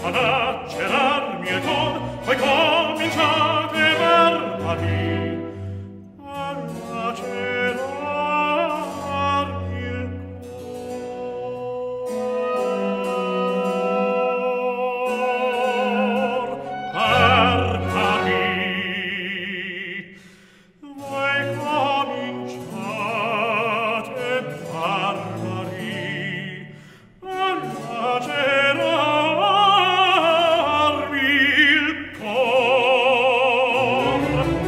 a lacerarmi il cor, poi cominciate barbari a lacerarmi il cor, barbari. Voi cominciate barbari a lacerarmi il cor.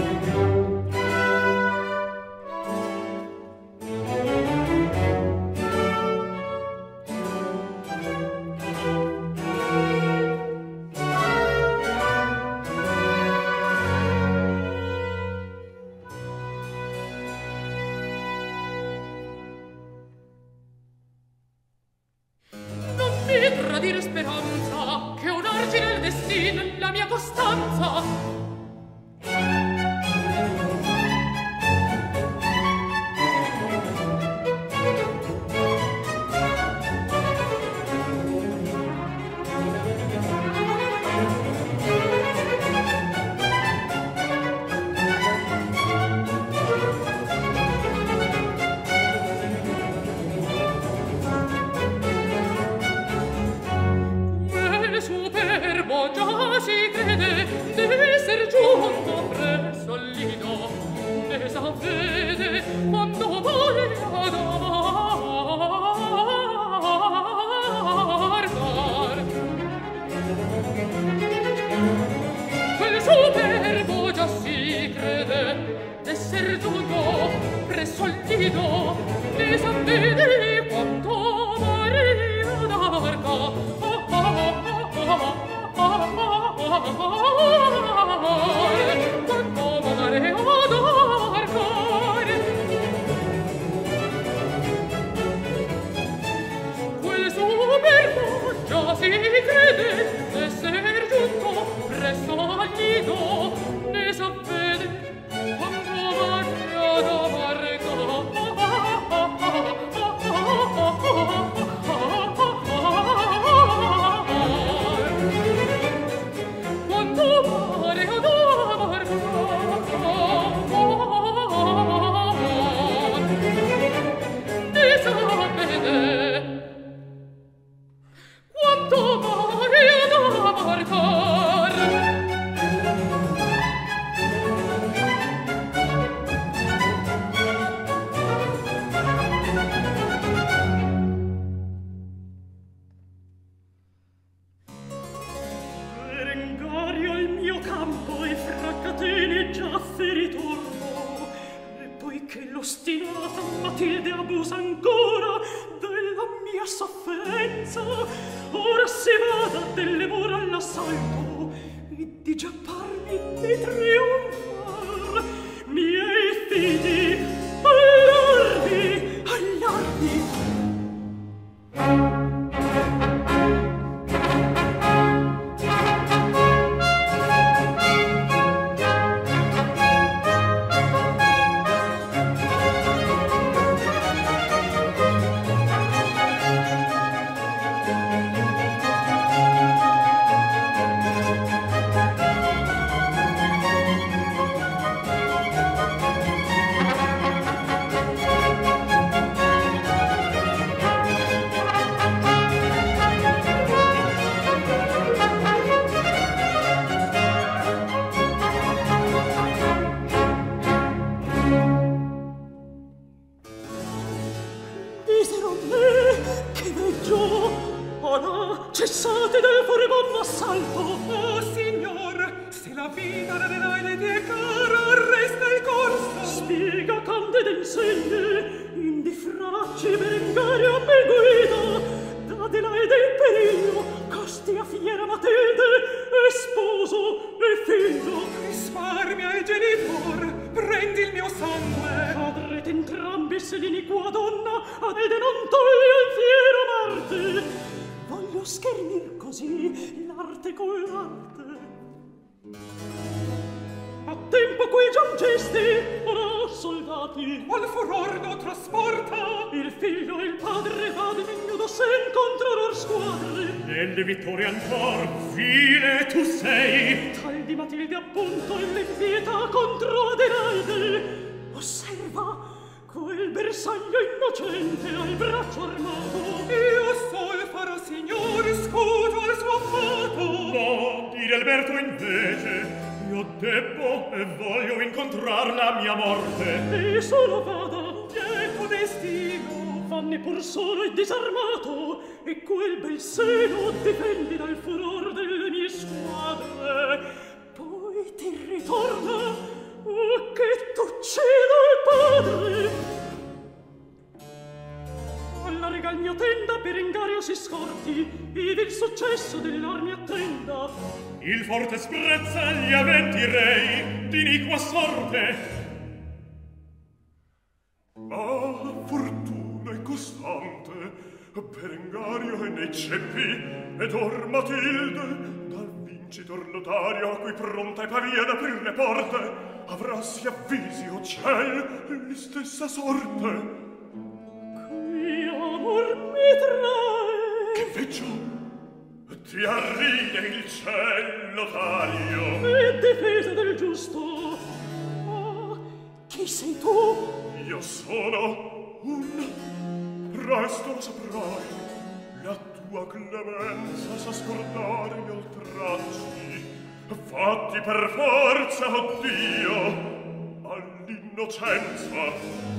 Non mi tradire speranza, che un argine il destino, la mia costanza. Nel superbo già si crede d'esser giunto presso al lido, ne s'avvede quando vuole adorar. Quel superbo già si crede d'esser giunto presso al lido, ne s'avvede quanto Maria d'Arca. Quanto mare d'Arca. Quel superbo già si crede d'esser giunto presso al lido, ne s'avvede quanto Maria d'Arca. Berengario al mio campo e fra catene già ritorno, e poiché l'ostinata Matilde abusa ancora della mia sofferenza, ora si vada delle mura all'assalto e di giapparmi di trionfar. Miei figli, allarmi, allarmi. Cessate del furibondo assalto! Oh, signor, se la vita d'Adelaide ti è cara, resta il corso! Spiega candide insegne, indi fracci Berengario me guida, d'Adelaide il periglio, costi a fiera Matilde, e sposo e figlio. Risparmia il genitor, prendi il mio sangue! Cadrete entrambi se l'iniqua donna, Adelaide non toglie il fiero Marte! Voglio schernir così l'arte con l'arte. A tempo qui giungesti, ora soldati, al furor lo trasporta. Il figlio e il padre vaden ignudo sen contro lor squadre. Nelle vittorie ancor, fine tu sei. Tal di Matilde appunto e l'impietà contro Adelaide. Osserva, quel bersaglio innocente al braccio armato. Io sol farò signore scudo al suo fato. No, dire Alberto invece, io debbo e voglio incontrar la mia morte. E solo vada, Lieto destino, vanne pur solo e disarmato, e quel bel seno difendi dal furor delle mie squadre. Poi ti ritorna, oh, che t'uccido il padre. Alla regal mia tenda Berengario si scorti, ed il successo dell'armi attenda. Il forte sprezza gli aventi rei d'iniqua sorte. Ma fortuna è costante, Berengario è nei ceppi, ed or Matilde, dal vincitor Lotario, a cui pronta è Pavia ad aprir le porte, avrà si avvisi, o ciel, l'istessa sorte. Qui amor mi trae. Che veggio? Ti arride il ciel, Lotario. E difesa del giusto. Ma chi sei tu? Io sono un... Presto lo saprai. La tua clemenza sa scordare gli oltraggi, fatti per forza, oh Dio, all'innocenza.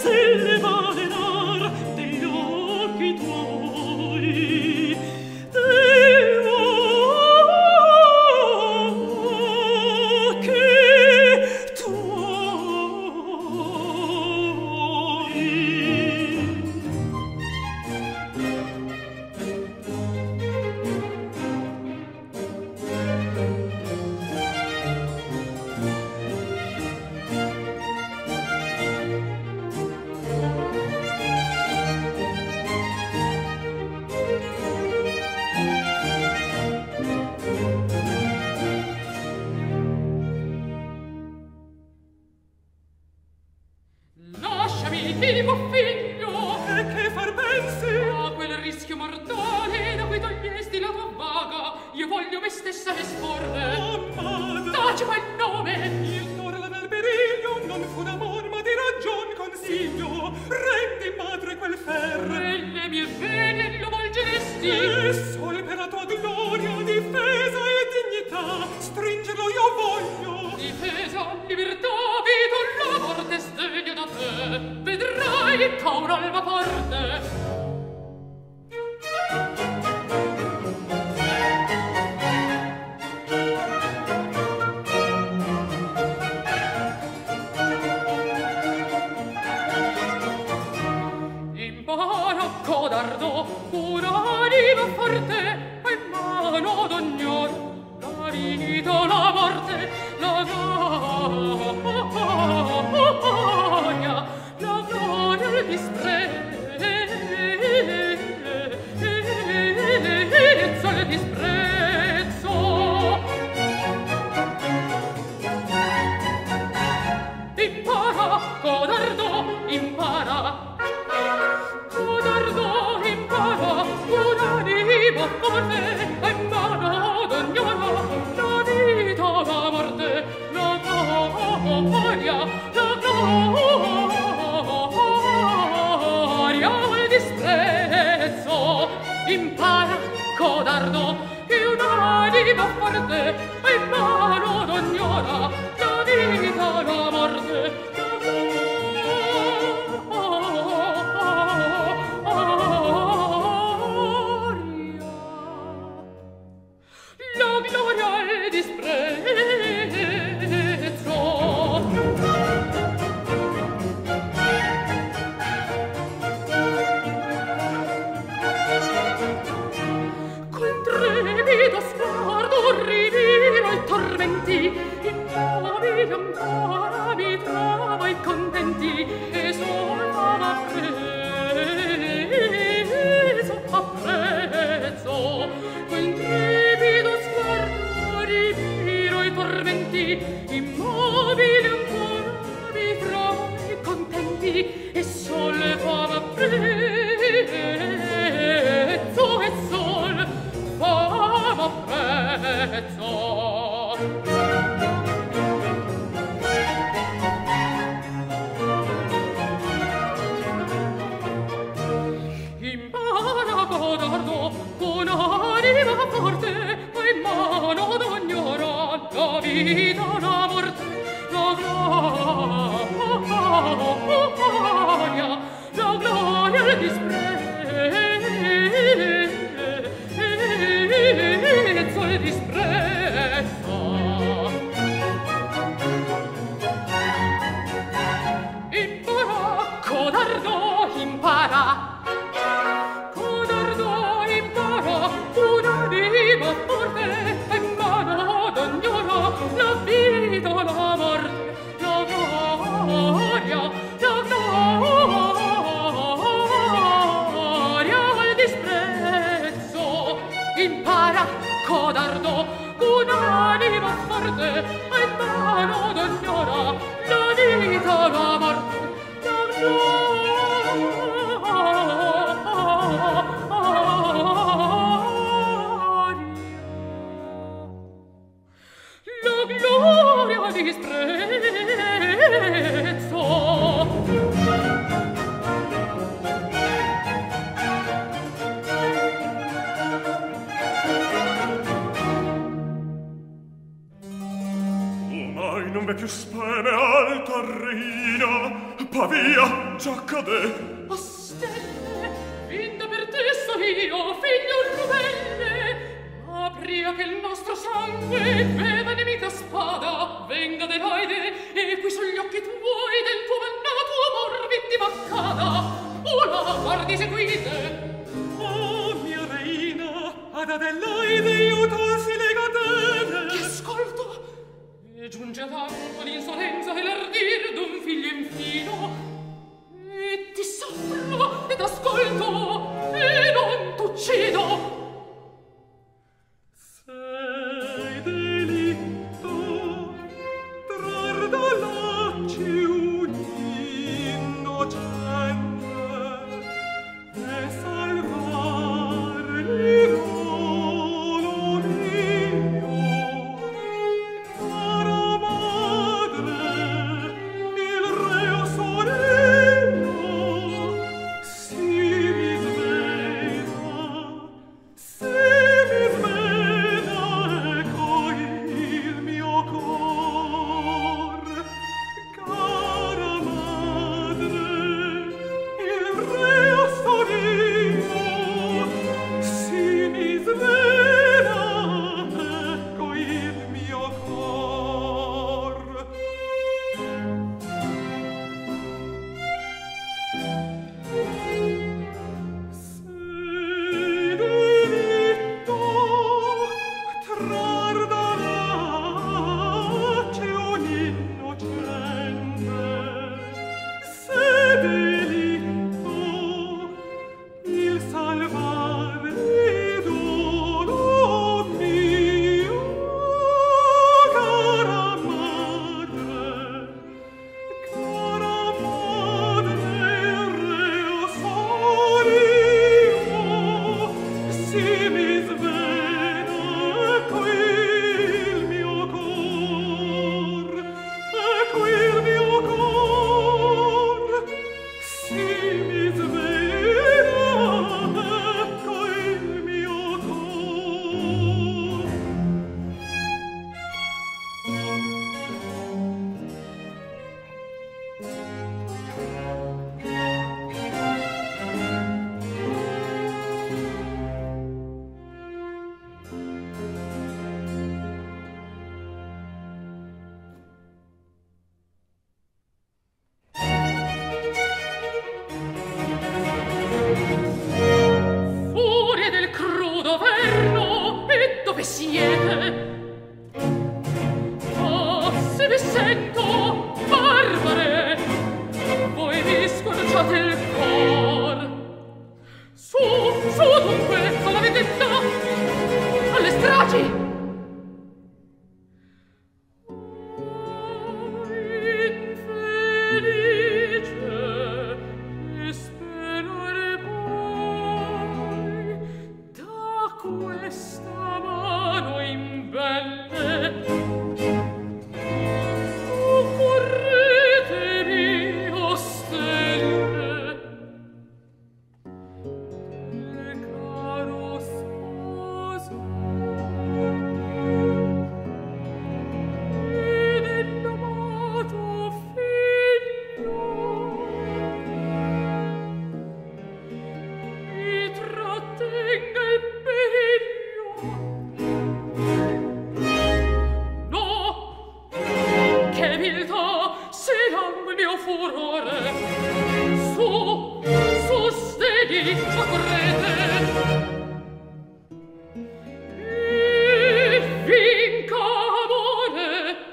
stelle valenar degli occhi tuoi, degli occhi Lasciami, figlio, figlio! E che far pensi? A quel rischio mortale da cui togliesti la tua vaga, io voglio me stessa esporre. Amata! Taci quel nome! Il tore la bel periglio non fu d'amor ma di ragion consiglio. Rendi madre quel ferro E le mie vene lo volgeresti. e sol per la tua gloria, difesa e dignità stringerlo io voglio. Difesa, libertà, vita, la morte sdegno da te. Vedrai caurà alba parte. Impara, codardo, un'anima forte, e in mano d'ognor la vita, la morte, la gloria, la gloria, il disprezzo, il disprezzo. Impara, codardo, impara. Codardo, impara, un'anima forte, e in mano d'ognoro la vita, la morte, la gloria, la gloria, il disprezzo. Impara, codardo, che un'anima forte, e in mano d'ognora la vita, la morte, la gloria. La gloria e il disprezzo. Col tremido sguardo riviro i tormenti, immobile ancora mi trova i contenti, e sola appreso, appreso. Col trepido sguardo riviro i tormenti, immobile ancora mi trova i contenti, e sol fama appreso, e sol fama appreso. Impara, codardo, con anima forte, e in mano d'ognora la vita, la morte, la gloria, la gloria, il disprezzo, il disprezzo. Impara, codardo, impara. Codardo, impara, un'anima forte, e in mano d'ognoro la vita, la morte, la gloria, la gloria, il disprezzo. Impara, codardo, un'anima forte, e in mano d'ognora la vita, la morte, la gloria. La gloria di disprezzo. Ormai non v'è più speme alta reina, Pavia, già cadè. A stelle, vinta per te so io, figlio rubelle. Apria che il nostro sangue beva nemica spada, venga Adelaide, e qui sugli occhi tuoi del tuo mannato amor vittima accada. Ola, guardi seguite. Oh, mia reina, ad Adelaide io tolsi le catene. Che ascolto? E giunge tanto l'insolenza e l'ardir d'un figlio infino. E ti soffro ed ascolto e non t'uccido. Sei delitto trar da lacci un innocente e salvar l'idolo mio. Cara madre, il reo sorello si mi svela, si mi svela, ecco il mio cor. Cara madre, il reo sorello si mi svela, ecco il mio cor. Sei delitto trar da lacci un innocente. Sei delitto il salvar l'idolo mio. Cara madre, cara madre, il reo solio si mi svela, ecco il mio cor, ecco il mio cor, si mi svela, ecco il mio cor. Furia del crudo verno, e dove siete? Ah, se vi sento, barbare, voi vi scorciate il cor. Su, su dunque, con la vendetta, alle stragi! Infelice, e sperare poi da questa mano imbelle. Soccorretemi, o stelle, e caro sposo, e dell'amato figlio, mi trattenga il periglio. No, che viltà segan il mio furore. Su, su stedi, accorrete, e vinca amore.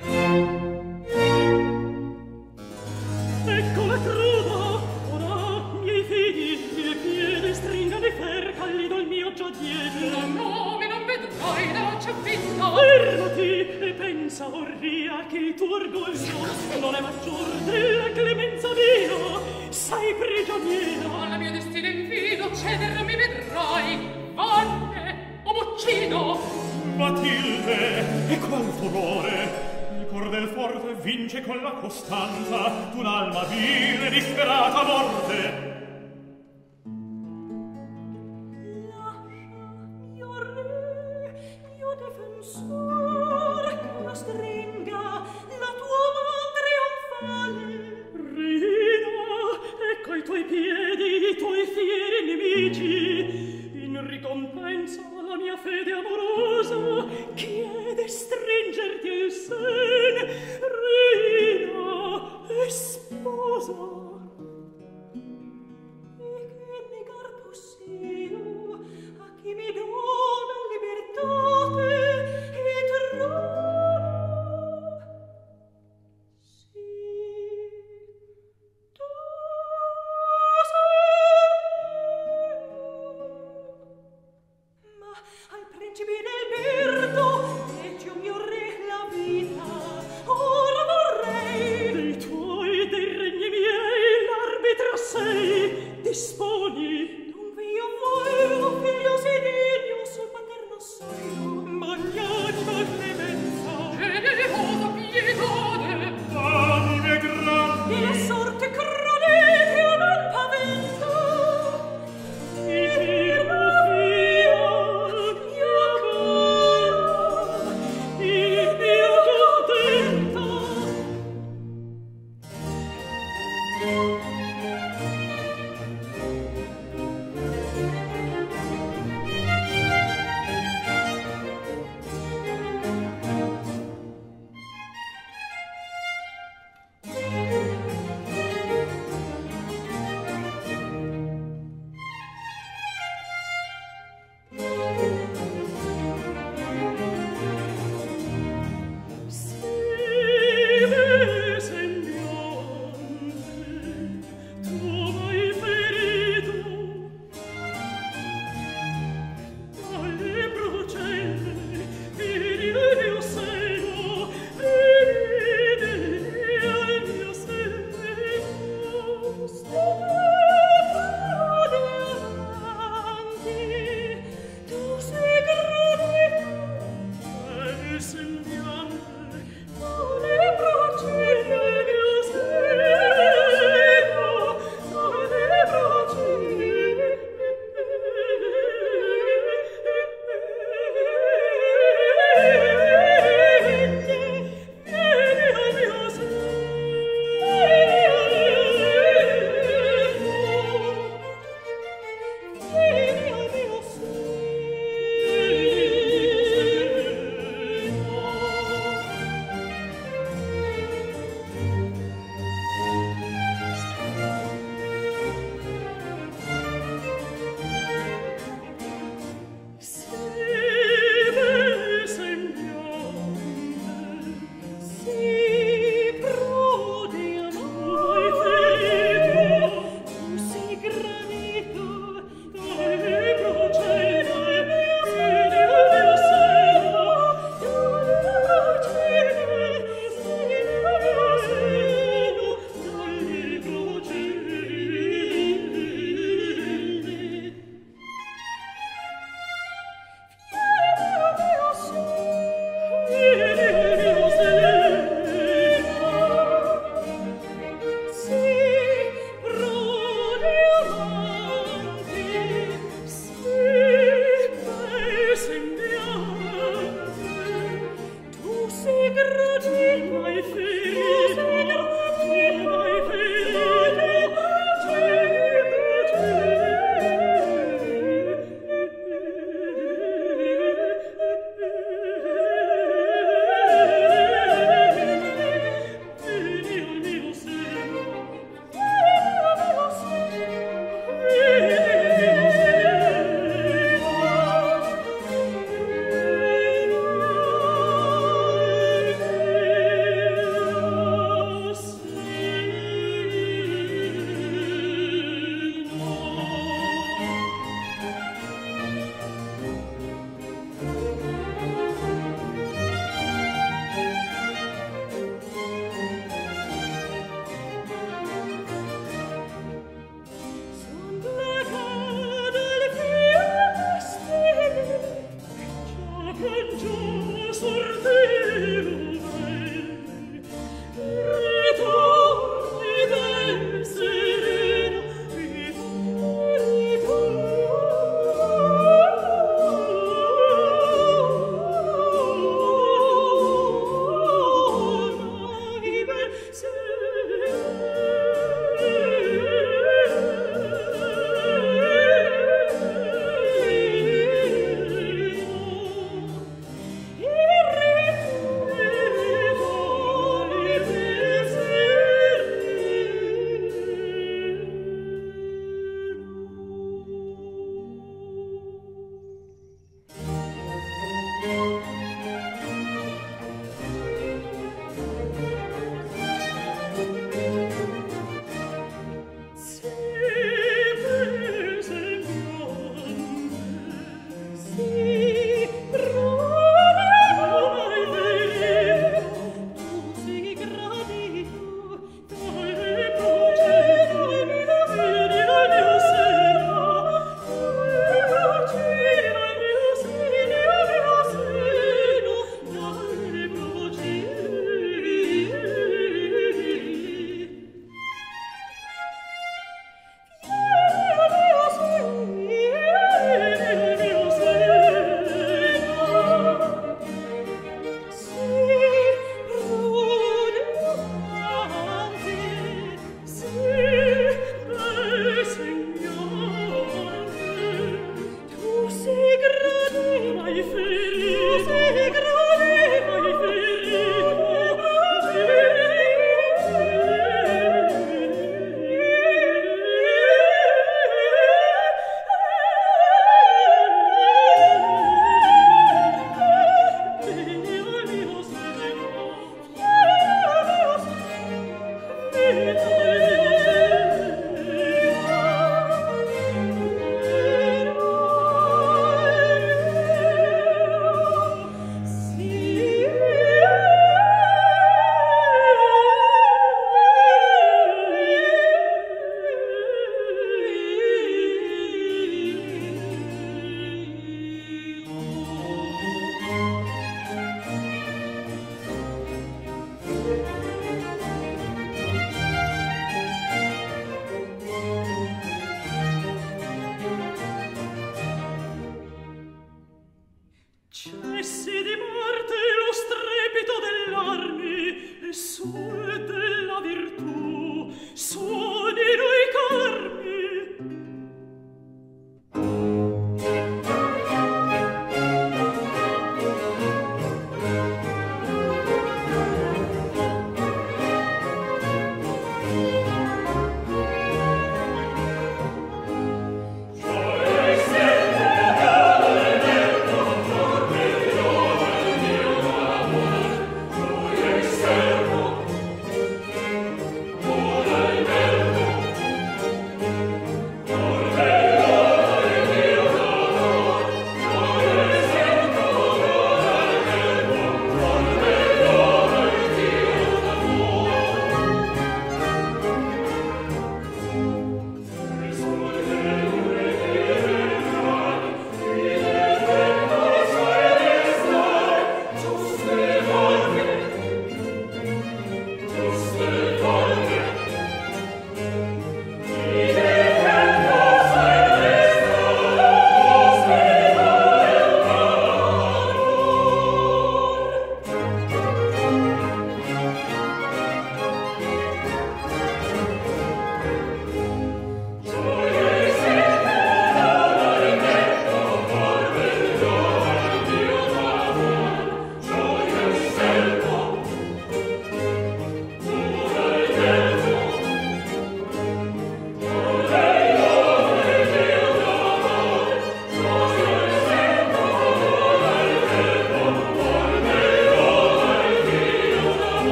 Ecco la cruda, ora miei figli il piede stringa di fer callido il mio già diede. No, no, mi non vedrai da c'è vinta. Fermati e pensa, orria, che il tuo orgoglio non è maggior della clemenza mia. Sei prigioniera. Alla mia destina infido, ceder mi vedrai. Vanne, o m'uccido. Matilde, e qual furore! Il cor del forte vince con la costanza d'un'alma vile, disperata morte. Lascia, mio re, mio difensor, che la stringa la tua man trionfale. Reina,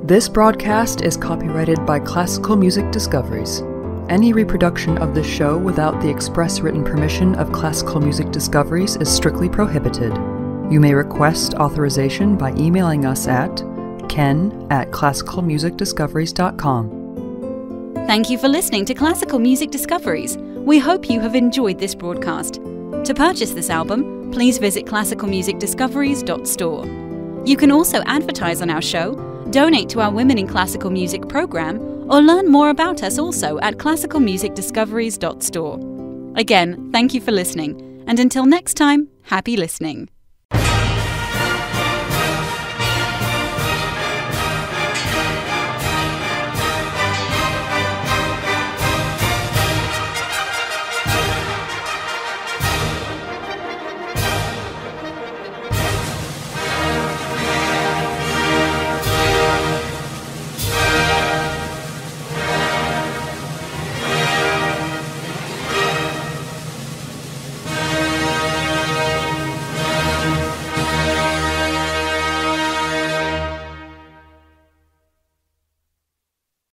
This broadcast is copyrighted by Classical Music Discoveries. Any reproduction of this show without the express written permission of Classical Music Discoveries is strictly prohibited. You may request authorization by emailing us at ken at classical music discoveries dot com. Thank you for listening to Classical Music Discoveries. We hope you have enjoyed this broadcast. To purchase this album, please visit classical music discoveries dot store. You can also advertise on our show, donate to our Women in Classical Music program, or learn more about us also at classical music discoveries dot store. Again, thank you for listening, and until next time, happy listening.